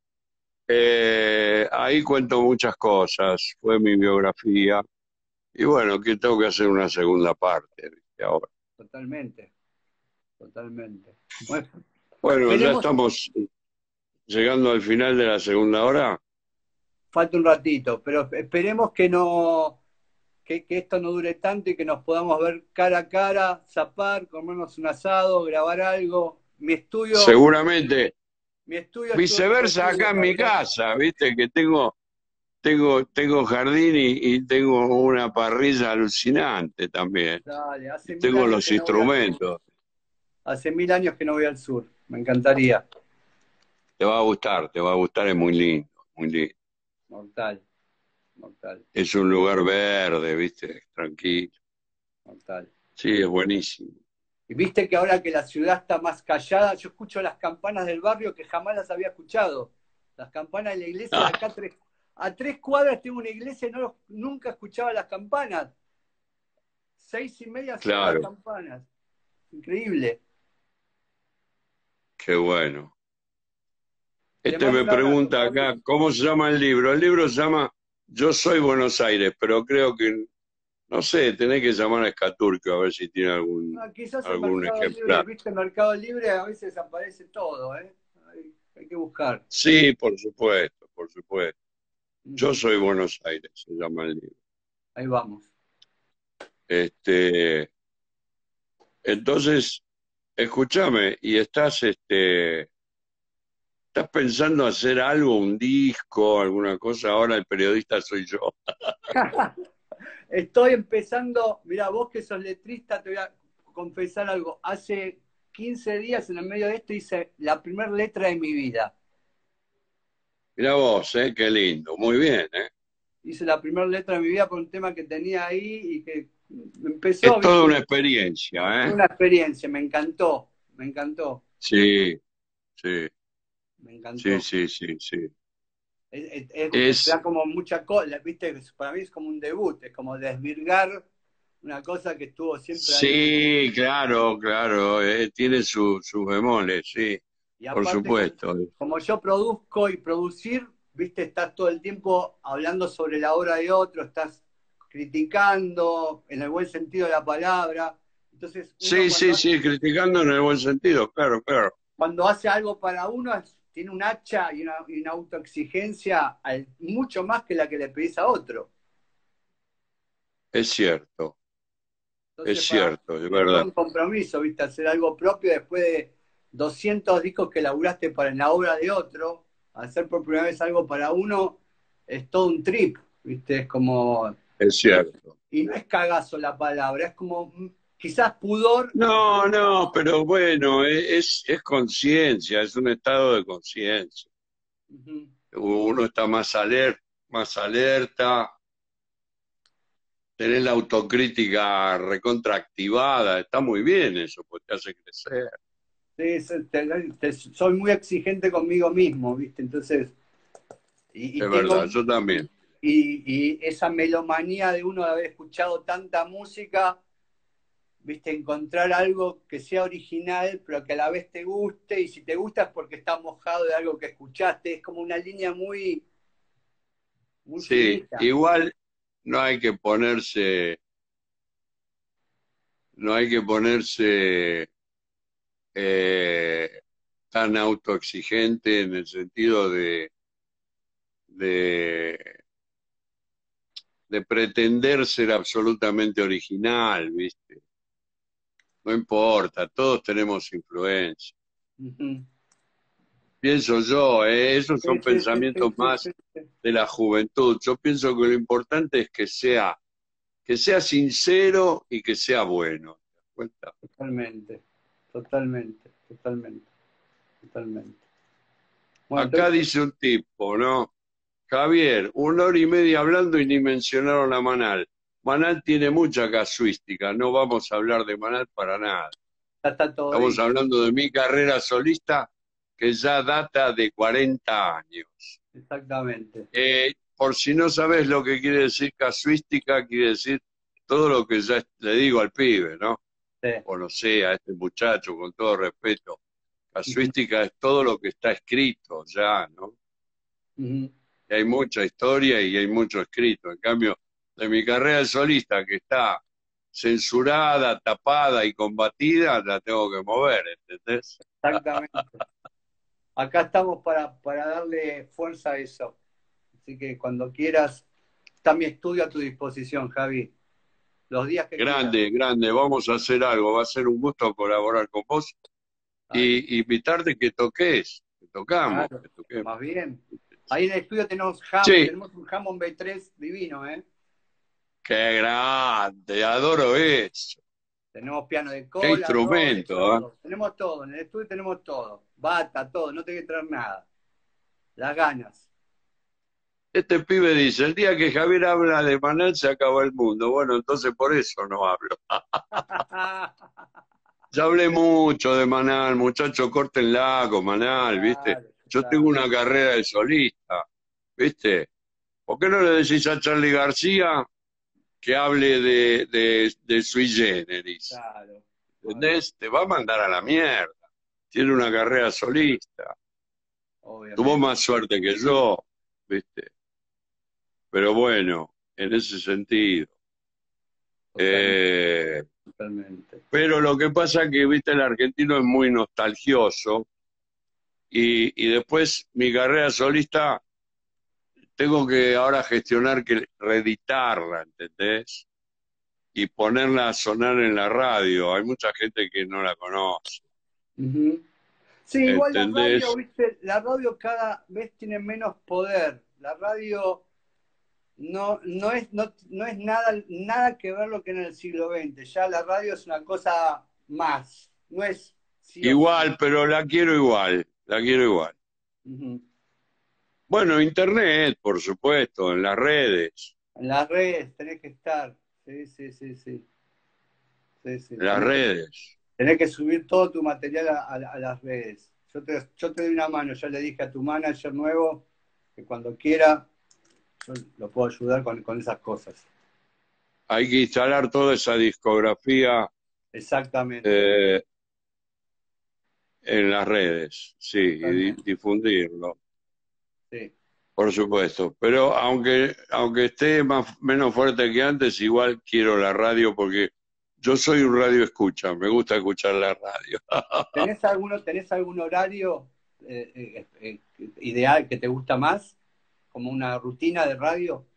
eh, ahí cuento muchas cosas, fue mi biografía. Y bueno, que tengo que hacer una segunda parte, ¿viste? Ahora. Totalmente, totalmente. Bueno, Bueno, ya esperemos, estamos llegando al final de la segunda hora. falta un ratito, pero esperemos que no, que, que esto no dure tanto y que nos podamos ver cara a cara, zapar, comernos un asado, grabar algo. Mi estudio, Seguramente, mi estudio estuvo viceversa acá prohibido en mi también. casa, viste que tengo, tengo, tengo jardín y, y tengo una parrilla alucinante también. Dale, Y hace mil tengo años los que no voy al sur. instrumentos. Hace mil años que no voy al sur. Me encantaría. Te va a gustar, te va a gustar, es muy lindo, muy lindo. Mortal, mortal, Es un lugar verde, viste, tranquilo. mortal. Sí, es buenísimo. Y viste que ahora que la ciudad está más callada, yo escucho las campanas del barrio que jamás las había escuchado. Las campanas de la iglesia de Ah, acá tres, a tres cuadras tengo una iglesia y no, los- nunca escuchaba las campanas. Seis y media suenan las claro, campanas. Increíble. qué bueno. Te Este mando me un abrazo, pregunta Pablo. acá, ¿cómo se llama el libro? El libro se llama Yo soy Buenos Aires, pero creo que, no sé, tenés que llamar a Escaturco a ver si tiene algún, Ah, quizás en algún Mercado Libre, ejemplar. viste, en Mercado Libre a veces aparece todo, ¿eh? Hay, hay que buscar. Sí, por supuesto, por supuesto. Yo Ujú. soy Buenos Aires, se llama el libro. Ahí vamos. Este, entonces, escúchame, y estás, este, estás pensando hacer algo, un disco, alguna cosa. Ahora el periodista soy yo. Estoy empezando, mira, vos que sos letrista, te voy a confesar algo. Hace quince días en el medio de esto hice la primera letra de mi vida. Mira vos, ¿eh? Qué lindo. Muy bien, ¿eh? Hice la primera letra de mi vida por un tema que tenía ahí y que empezó, Es toda viste, una experiencia, fue ¿eh? una experiencia, me encantó, me encantó, Sí, sí, me sí, encantó. sí, sí, sí. Es, es- es- Es, da como mucha cosa, viste, para mí es como un debut, es como desvirgar una cosa que estuvo siempre ahí. sí, claro, claro, eh, tiene su, sus bemoles, sí, Y por aparte, como, supuesto. como yo produzco y producir, viste, estás todo el tiempo hablando sobre la obra de otro, estás criticando en el buen sentido de la palabra. Entonces, uno Sí, sí, cuando, sí, criticando en el buen sentido, claro, claro. cuando hace algo para uno, es- tiene un hacha y una, y una autoexigencia al- mucho más que la que le pedís a otro. Es cierto, es Entonces, para, cierto, es es todo verdad. un compromiso, ¿viste? Hacer algo propio después de doscientos discos que laburaste para la obra de otro, hacer por primera vez algo para uno, es todo un trip, ¿viste? Es como, Es cierto. y no es cagazo la palabra, es como mm, quizás pudor. No, no, pero bueno, e- es, es conciencia, es un estado de conciencia. Ujú. Uno está más alerta, más alerta, tenés la autocrítica recontraactivada, está muy bien eso, porque te hace crecer. Sí, se- te- te- soy muy exigente conmigo mismo, ¿viste? Entonces, y, y Es tengo, verdad, yo también. y, y esa melomanía de uno de haber escuchado tanta música, viste, encontrar algo que sea original, pero que a la vez te guste, y si te gusta es porque está mojado de algo que escuchaste, es como una línea muy, muy Sí, finita. igual no hay que ponerse, no hay que ponerse eh, tan autoexigente en el sentido de, de, de pretender ser absolutamente original, ¿viste? No importa, todos tenemos influencia. Ujú. Pienso yo, ¿eh? Esos Sí, son sí, sí, pensamientos sí, sí, más sí, sí. de la juventud. Yo pienso que lo importante es que sea, que sea sincero y que sea bueno. ¿Te das cuenta? Totalmente, totalmente, totalmente, totalmente. Bueno, Acá entonces, dice un tipo, ¿no? Javier, una hora y media hablando y ni mencionaron a Manal. Manal tiene mucha casuística, no vamos a hablar de Manal para nada. ya está todo Estamos dicho, hablando de mi carrera solista que ya data de cuarenta años. exactamente. Eh, por si no sabes lo que quiere decir casuística, quiere decir todo lo que ya le digo al pibe, ¿no? Sí. O no sé, a este muchacho, con todo respeto. Casuística es todo lo que está escrito ya, ¿no? Uh-huh. Y hay mucha historia y hay mucho escrito. En cambio, de mi carrera de solista, que está censurada, tapada y combatida, la tengo que mover, ¿entendés? Exactamente. Acá estamos para, para darle fuerza a eso. Así que cuando quieras, está mi estudio a tu disposición, Javi. Los días que Grande, quieras. grande, vamos a hacer algo. Va a ser un gusto colaborar con vos y invitarte que toques, que tocamos, Claro, que toquemos. más bien. Ahí en el estudio tenemos Hammond, Sí. tenemos un Hammond B tres divino, ¿eh? Qué grande, adoro eso. Tenemos piano de Qué cola, Rhodes, instrumento, todo. ¿eh? Tenemos todo, en el estudio tenemos todo. Bata, todo, no te hay que traer nada. Las ganas. Este pibe dice, el día que Javier habla de Manal se acaba el mundo. Bueno, entonces por eso no hablo. Ya hablé mucho de Manal, muchachos, córtenla con Manal, ¿viste? Claro, Yo claro. tengo una carrera de solista, ¿viste? ¿Por qué no le decís a Charly García que hable de, de, de Sui Generis? Claro. ¿Entendés? Te va a mandar a la mierda. Tiene una carrera solista. Obviamente. Tuvo más suerte que yo, ¿viste? Pero bueno, en ese sentido. Totalmente. Eh, Totalmente. pero lo que pasa es que, viste, el argentino es muy nostalgioso y, y después mi carrera solista tengo que ahora gestionar que reeditarla, ¿entendés? Y ponerla a sonar en la radio. Hay mucha gente que no la conoce. Uh-huh. Sí, igual la ¿Entendés? radio, viste, la radio cada vez tiene menos poder. La radio no, no es, no, no es nada, nada que ver lo que en el siglo veinte. Ya la radio es una cosa más. No es sí o Igual, sí. pero la quiero igual. La quiero igual. Uh-huh. Bueno, internet, por supuesto, en las redes. En las redes tenés que estar. Sí, sí, sí, sí. sí, sí. En las Tenés que, redes. tenés que subir todo tu material a, a, a las redes. Yo te, yo te doy una mano. Ya le dije a tu manager nuevo que cuando quiera yo lo puedo ayudar con, con esas cosas. Hay que instalar toda esa discografía Exactamente. eh, en las redes, sí, y di- difundirlo, Sí. por supuesto. Pero aunque, aunque esté más, menos fuerte que antes, igual quiero la radio porque yo soy un radio escucha, me gusta escuchar la radio. ¿Tenés, alguno, ¿Tenés algún horario eh, eh, eh, ideal que te gusta más? ¿Como una rutina de radio?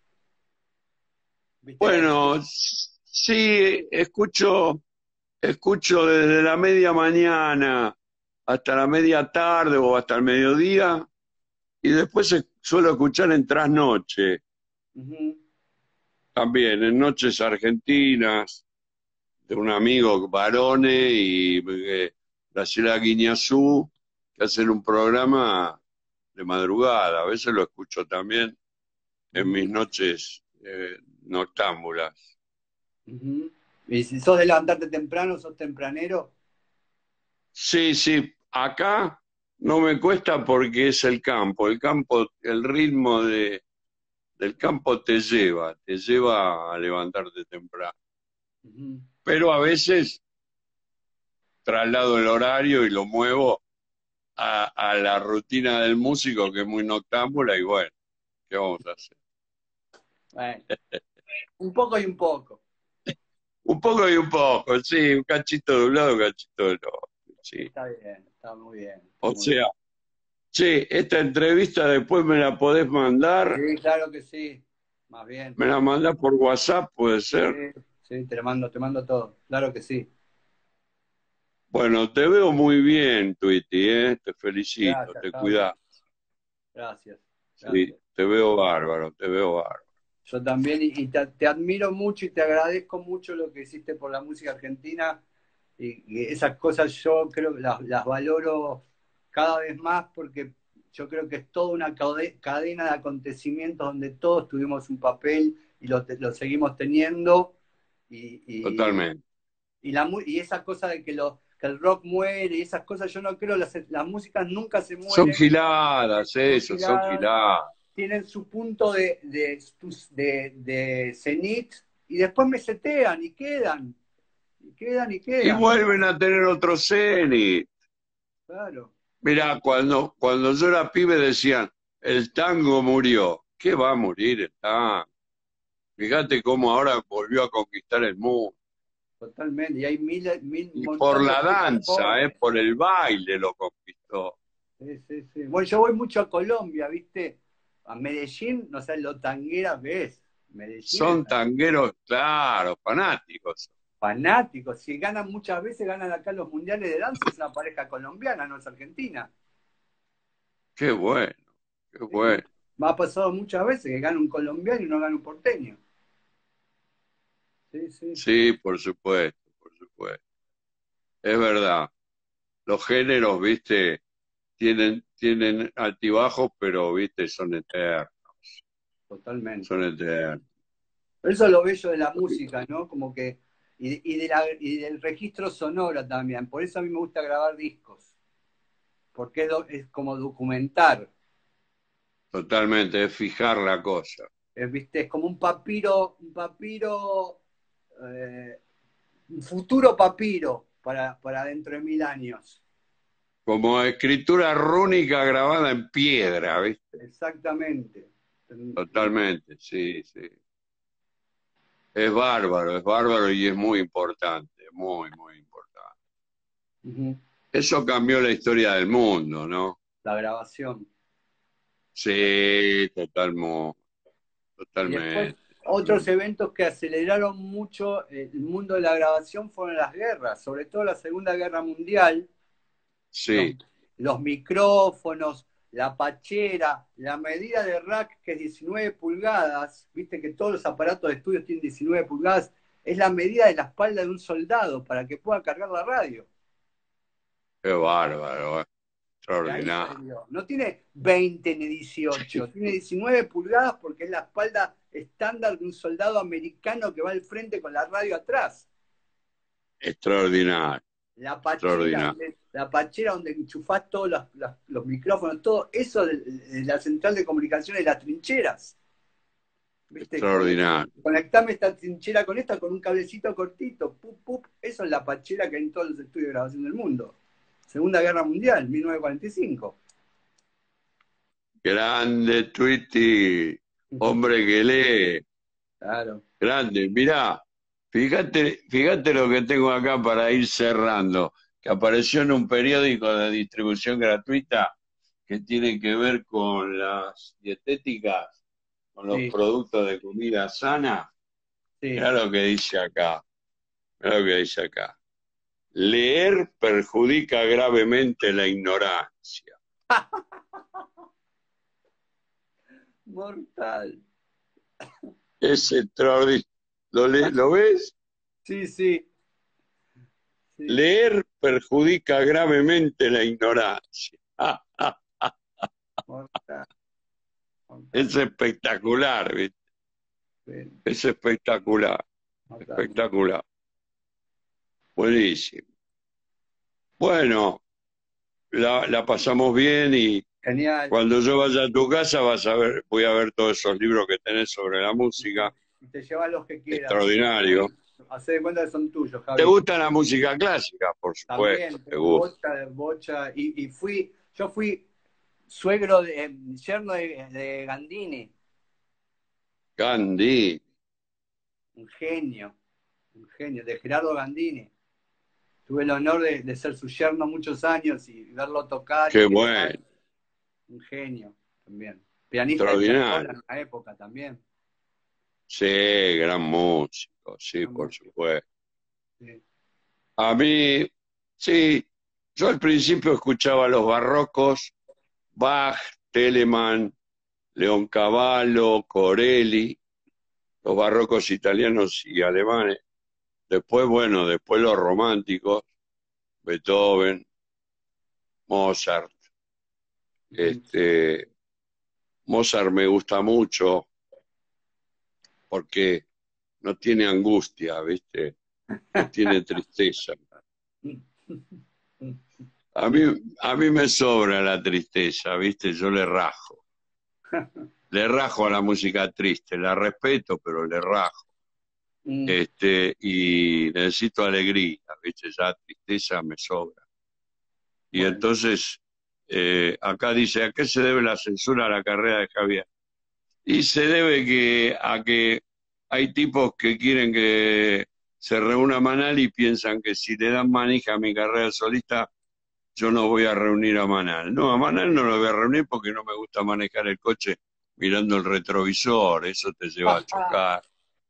¿Viste? Bueno, sí, escucho, escucho desde la media mañana hasta la media tarde o hasta el mediodía, y después es- suelo escuchar en trasnoche, Uh-huh. también en noches argentinas, de un amigo Barone y eh, Graciela Guiñazú, que hacen un programa de madrugada. A veces lo escucho también en mis noches eh, noctámbulas. Uh-huh. ¿Y si sos de levantarte temprano, sos tempranero? Sí, sí, acá no me cuesta porque es el campo. El campo, el ritmo de, del campo te lleva, te lleva a levantarte temprano. Uh-huh. Pero a veces traslado el horario y lo muevo a, a la rutina del músico, que es muy noctámbula, y bueno, ¿qué vamos a hacer? Bueno, un poco y un poco. Un poco y un poco, sí, un cachito de un lado, un cachito del otro, sí. Está bien, está muy bien. Está O muy sea, bien. che, esta entrevista después me la podés mandar, Sí, claro que sí. Más bien. me la mandás por WhatsApp, puede Sí, ser. sí, te mando, te mando todo. Claro que sí. Bueno, te veo muy bien, Twitty, ¿eh? Te felicito, Gracias, te Javi. cuidás. Gracias. Sí, Gracias. te veo bárbaro, te veo bárbaro. Yo también, y, y te, te admiro mucho y te agradezco mucho lo que hiciste por la música argentina. Y, y esas cosas yo creo que las, las valoro cada vez más porque yo creo que es toda una cade- cadena de acontecimientos donde todos tuvimos un papel y lo, te- lo seguimos teniendo. Y, y, Totalmente. y, la, mu- y esa cosa de que, lo, que el rock muere y esas cosas, yo no creo, las, las músicas nunca se Son mueren, giladas, son eso, son giladas. giladas. tienen su punto de, de, de, de cenit y después me setean y quedan, y quedan y Y quedan. vuelven a tener otro cenit. Claro. Mirá, cuando, cuando yo era pibe decían, el tango murió. ¿Qué va a morir el tango? Fíjate cómo ahora volvió a conquistar el mundo. Totalmente, y hay mil, mil, un Y por montón de la artistas danza, eh, jóvenes. por el baile lo conquistó. Sí, sí, sí. Bueno, yo voy mucho a Colombia, ¿viste? A Medellín, no sabes lo tanguera que es. Medellín es Son tangueros, claro, fanáticos. fanático. Si ganan muchas veces, ganan acá los mundiales de danza, es una pareja colombiana, no es argentina. Qué bueno, qué Sí. bueno. Me ha pasado muchas veces que gana un colombiano y no gana un porteño. Sí, sí. Sí, por supuesto, por supuesto. Es verdad. Los géneros, viste, tienen, tienen altibajos, pero, viste, son eternos. Totalmente. Son eternos. Pero eso es lo bello de la música, ¿no? Como que, y, y, de la, y del registro sonoro también. Por eso a mí me gusta grabar discos. Porque es, do, es como documentar. Totalmente, es fijar la cosa. Es, ¿viste? Es como un papiro, un papiro, eh, un futuro papiro para, para dentro de mil años. Como escritura rúnica grabada en piedra, ¿viste? Exactamente. Totalmente, sí, sí. Es bárbaro, es bárbaro y es muy importante, muy, muy importante. Uh-huh. Eso cambió la historia del mundo, ¿no? La grabación. Sí, totalmente, Y después, totalmente, otros totalmente. eventos que aceleraron mucho el mundo de la grabación fueron las guerras, sobre todo la Segunda Guerra Mundial, los, Sí, los micrófonos, la pachera, la medida de rack que es diecinueve pulgadas, viste que todos los aparatos de estudio tienen diecinueve pulgadas, es la medida de la espalda de un soldado para que pueda cargar la radio. qué bárbaro, eh, De ahí extraordinario. salió. No tiene veinte ni dieciocho, tiene diecinueve pulgadas porque es la espalda estándar de un soldado americano que va al frente con la radio atrás. Extraordinario, La pachera, extraordinario. donde, la pachera donde enchufás todos los, los, los micrófonos, todo eso de, de la central de comunicaciones, las trincheras. ¿Viste? Extraordinario. Conectame esta trinchera con esta con un cablecito cortito, pup, pup. Eso es la pachera que hay en todos los estudios de grabación del mundo. Segunda Guerra Mundial, mil novecientos cuarenta y cinco. Grande Tweety, hombre que lee, Claro. grande. Mirá, fíjate, fíjate lo que tengo acá para ir cerrando, que apareció en un periódico de distribución gratuita que tiene que ver con las dietéticas, con los Sí, productos de comida sana. sí. Mirá lo que dice acá, mirá lo que dice acá. Leer perjudica gravemente la ignorancia. Mortal. Es extraordinario. ¿Lo, le- ¿Lo ves? Sí, sí, sí. Leer perjudica gravemente la ignorancia. Ah, ah, Mortal, mortal. es espectacular, ¿viste? Sí, Es espectacular, mortal. espectacular. Buenísimo. Bueno, la, la pasamos bien y Genial. cuando yo vaya a tu casa vas a ver, voy a ver todos esos libros que tenés sobre la Y te, música. y te llevas los que quieras. Extraordinario. Hacé de cuenta que son tuyos, ¿Te Javi. gusta la música clásica? Por supuesto, También te tengo gusta. bocha, bocha. Y, y fui, yo fui suegro de, eh, yerno de, de Gandini, Gandhi, un genio, un genio, de Gerardo Gandini. Tuve el honor de, de ser su yerno muchos años y verlo tocar y qué crear. bueno, Un genio también. Pianista de Piazzolla en extraordinario. una época también. Sí, gran músico, sí, Una por música. supuesto. Sí. A mí, sí, yo al principio escuchaba los barrocos, Bach, Telemann, Leoncavallo, Corelli, los barrocos italianos y alemanes. Después, bueno, después los románticos, Beethoven, Mozart. Ujú. Este, Mozart me gusta mucho porque no tiene angustia, ¿viste? No tiene tristeza. A mí, a mí me sobra la tristeza, ¿viste? Yo le rajo. le rajo a la música triste, la respeto, pero le rajo. Mm. Este, y necesito alegría, ¿viste? Ya tristeza me sobra. Y bueno. Entonces, eh, acá dice, ¿a qué se debe la censura a la carrera de Javier? Y se debe que, a que hay tipos que quieren que se reúna Manal y piensan que si le dan manija a mi carrera de solista, yo no voy a reunir a Manal. No, a Manal no lo voy a reunir porque no me gusta manejar el coche mirando el retrovisor, eso te lleva a chocar.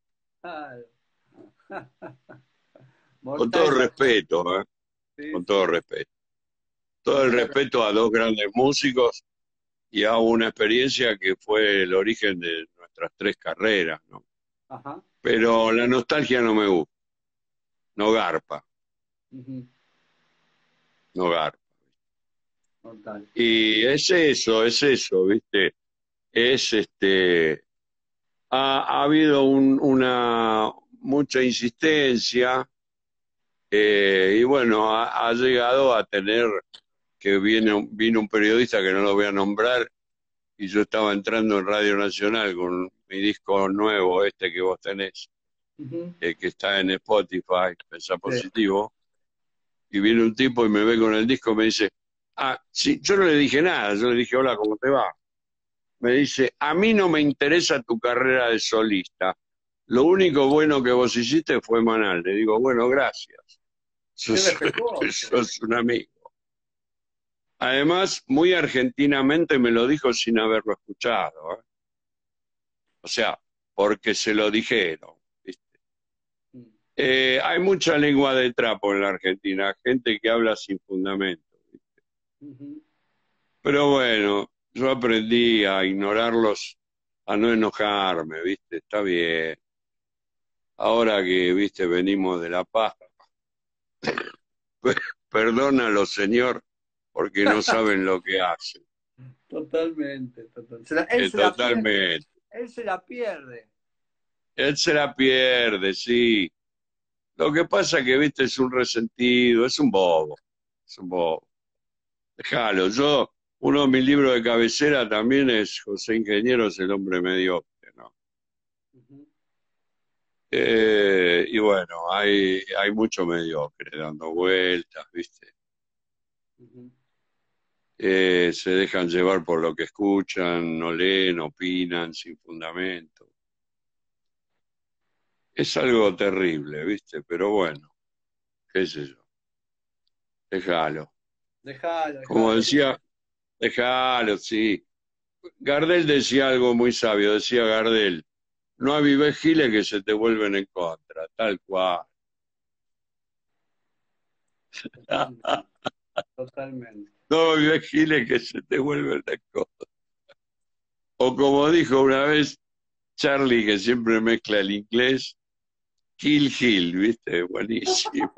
Con todo respeto, ¿eh? Sí, Con todo sí. respeto. Todo el respeto a dos grandes músicos y a una experiencia que fue el origen de nuestras tres carreras, ¿no? Ajá. Pero la nostalgia no me gusta, no garpa. Uh-huh. No garpa. Total. Y es eso, es eso, ¿viste? Es este... Ha, ha habido un, una mucha insistencia eh, y bueno, ha, ha llegado a tener que viene, vino un periodista que no lo voy a nombrar y yo estaba entrando en Radio Nacional con mi disco nuevo, este que vos tenés, uh-huh. eh, que está en Spotify, Pensá Positivo, sí. Y viene un tipo y me ve con el disco y me dice, ah, sí, yo no le dije nada, yo le dije, hola, ¿cómo te va? Me dice, a mí no me interesa tu carrera de solista, lo único bueno que vos hiciste fue Manal. Le digo, bueno, gracias, sos, sos un amigo. Además, muy argentinamente me lo dijo sin haberlo escuchado, ¿eh? O sea, porque se lo dijeron, ¿viste? Eh, hay mucha lengua de trapo en la Argentina, gente que habla sin fundamento, ¿viste? Uh-huh. Pero bueno, yo aprendí a ignorarlos, a no enojarme, ¿viste? Está bien. Ahora que, ¿viste? Venimos de La Paz, perdónalo, señor, porque no saben lo que hacen. Totalmente, total. se la, él, eh, se totalmente. La él se la pierde. Él se la pierde, sí. Lo que pasa que, viste, es un resentido, es un bobo. Es un bobo. Déjalo. Yo, uno de mis libros de cabecera también es José Ingeniero, es el hombre mediocre, ¿no? Uh-huh. Eh, y bueno, hay, hay mucho mediocre dando vueltas, viste. Uh-huh. Eh, se dejan llevar por lo que escuchan, no leen, opinan sin fundamento. Es algo terrible, ¿viste? Pero bueno, qué sé yo. Déjalo. Déjalo, Como decía, déjalo, sí. Gardel decía algo muy sabio, decía Gardel, no avives giles que se te vuelven en contra, tal cual. Totalmente. Totalmente. No avives giles que se te vuelven en contra. O como dijo una vez Charlie, que siempre mezcla el inglés, Kill Hill, ¿viste? Buenísimo.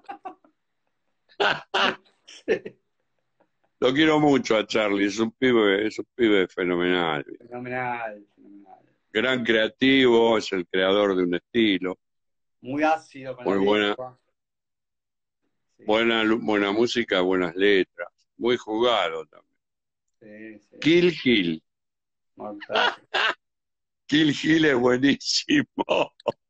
Lo quiero mucho a Charlie, es un pibe, es un pibe fenomenal. Fenomenal, fenomenal. Gran creativo, es el creador de un estilo. Muy ácido con muy la buena, lengua. Sí. buena, buena música, buenas letras. Muy jugado también. Sí, sí. Kill Hill. Kill Hill es buenísimo.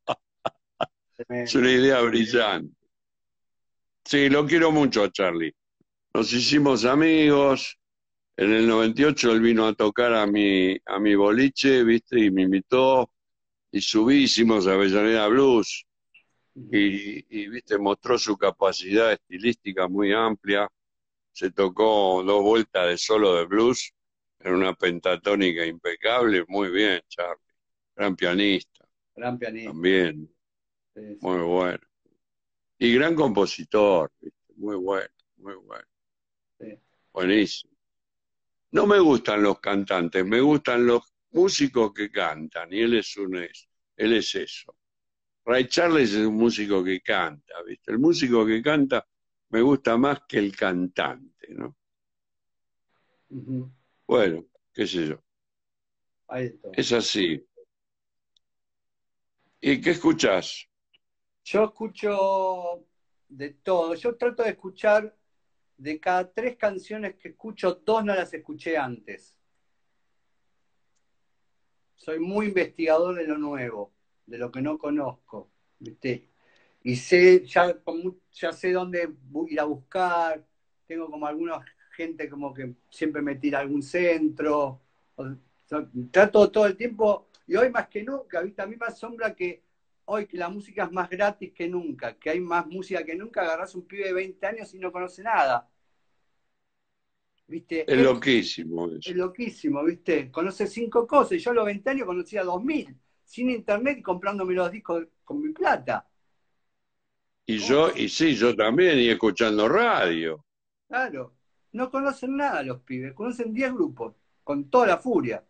Es una idea brillante. Sí, lo quiero mucho a Charlie. Nos hicimos amigos. En el noventa y ocho él vino a tocar a mi, a mi boliche, ¿viste? Y me invitó. Y subí, hicimos Avellaneda Blues. Uh-huh. Y, y, ¿viste? Mostró su capacidad estilística muy amplia. Se tocó dos vueltas de solo de blues en una pentatónica impecable. Muy bien, Charlie. Gran pianista. Gran pianista. También. Sí, sí. Muy bueno. Y gran compositor, ¿viste? Muy bueno, muy bueno. Sí. Buenísimo. No me gustan los cantantes, me gustan los músicos que cantan, y él es un es, él es eso. Ray Charles es un músico que canta, ¿viste? El músico que canta me gusta más que el cantante, ¿no? Uh-huh. Bueno, qué sé yo. Ahí está. Es así. ¿Y qué escuchás? Yo escucho de todo. Yo trato de escuchar, de cada tres canciones que escucho, dos no las escuché antes. soy muy investigador de lo nuevo, de lo que no conozco, ¿viste? Y sé, ya, ya sé dónde ir a buscar, tengo como alguna gente como que siempre me tira a algún centro, o, so, trato todo el tiempo, y hoy más que nunca, ¿viste? A mí me asombra que hoy que la música es más gratis que nunca, que hay más música que nunca, agarrás un pibe de veinte años y no conoce nada. ¿Viste? Es Es, loquísimo eso. es loquísimo, ¿viste? Conoce cinco cosas, y yo a los veinte años conocía dos mil, sin internet y comprándome los discos con mi plata. Y yo, y sí, yo también, y escuchando radio. Claro, no conocen nada los pibes, conocen diez grupos, con toda la furia.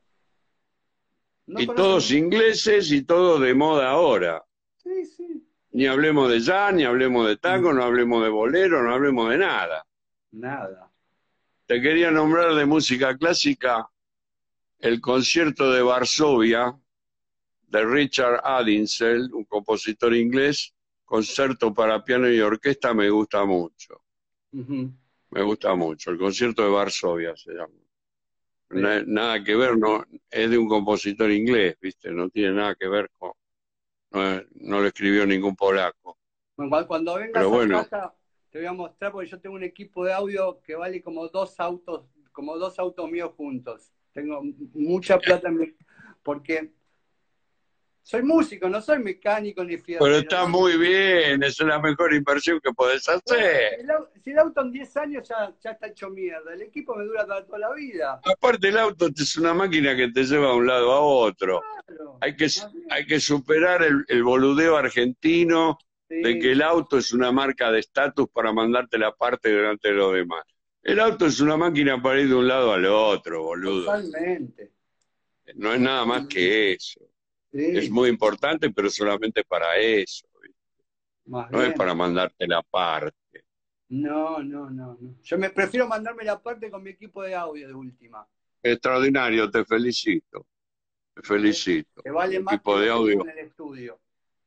No Y todos conocen... ingleses y todos de moda ahora. Sí, sí. Ni hablemos de jazz, ni hablemos de tango, no hablemos de bolero, no hablemos de nada. Nada. Te quería nombrar de música clásica el concierto de Varsovia de Richard Addinsell, un compositor inglés, concierto para piano y orquesta, me gusta mucho. Uh-huh. Me gusta mucho. El concierto de Varsovia se llama. Na, nada que ver, no, es de un compositor inglés, ¿viste? No tiene nada que ver con... No, no lo escribió ningún polaco. Bueno, cuando vengas Pero bueno, a casa te voy a mostrar, porque yo tengo un equipo de audio que vale como dos autos, como dos autos míos juntos. Tengo mucha plata en mi... porque soy músico, no soy mecánico ni fierrero. pero está muy bien, es la mejor inversión que podés hacer. El, si el auto en diez años ya, ya está hecho mierda, el equipo me dura toda, toda la vida. Aparte el auto es una máquina que te lleva de un lado a otro. Claro, hay, que, hay que superar el, el boludeo argentino, sí, de que el auto es una marca de estatus para mandarte la parte delante de los demás. El auto es una máquina para ir de un lado al otro, boludo. Totalmente. No es nada más que eso. Sí. Es muy importante, pero solamente para eso. Más no bien. Es para mandarte la parte. No, no, no, no. Yo me prefiero mandarme la parte con mi equipo de audio de última. Extraordinario, te felicito. Te felicito. Te vale el más equipo que de audio en el estudio.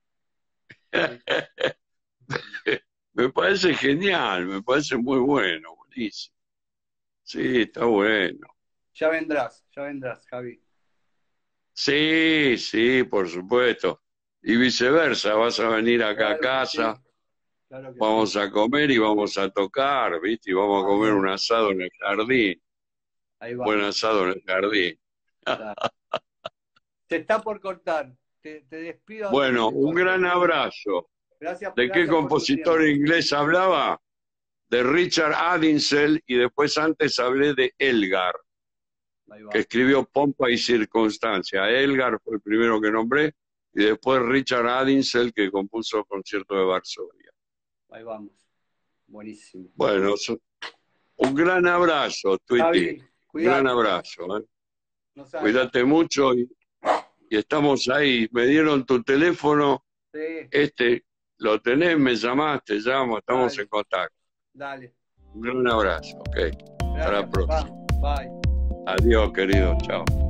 Me parece genial, me parece muy bueno, buenísimo. Sí, está bueno. Ya vendrás, ya vendrás, Javi. Sí, sí, por supuesto. Y viceversa, vas a venir acá claro a casa, sí. Claro que vamos sí. a comer y vamos a tocar, ¿viste? Y vamos a comer un asado en el jardín. Ahí va. Buen asado en el jardín. Claro. Se está por cortar. Te, te despido. Bueno, un gran abrazo. Gracias. ¿De gracias qué compositor inglés hablaba? De Richard Addinsell, y después antes hablé de Elgar, que escribió Pompa y Circunstancia. Elgar fue el primero que nombré, y después Richard Addinsell, que compuso el concierto de Varsovia. Ahí vamos. Buenísimo. Bueno, un gran abrazo, Twitty. Un gran abrazo. ¿eh? No Cuídate mucho y, y estamos ahí. Me dieron tu teléfono. Sí. Este, lo tenés, me llamás, te llamo, estamos Dale. en contacto. Dale. Un gran abrazo, ok. Gracias, hasta la próxima. Bye. Adiós, querido, chao.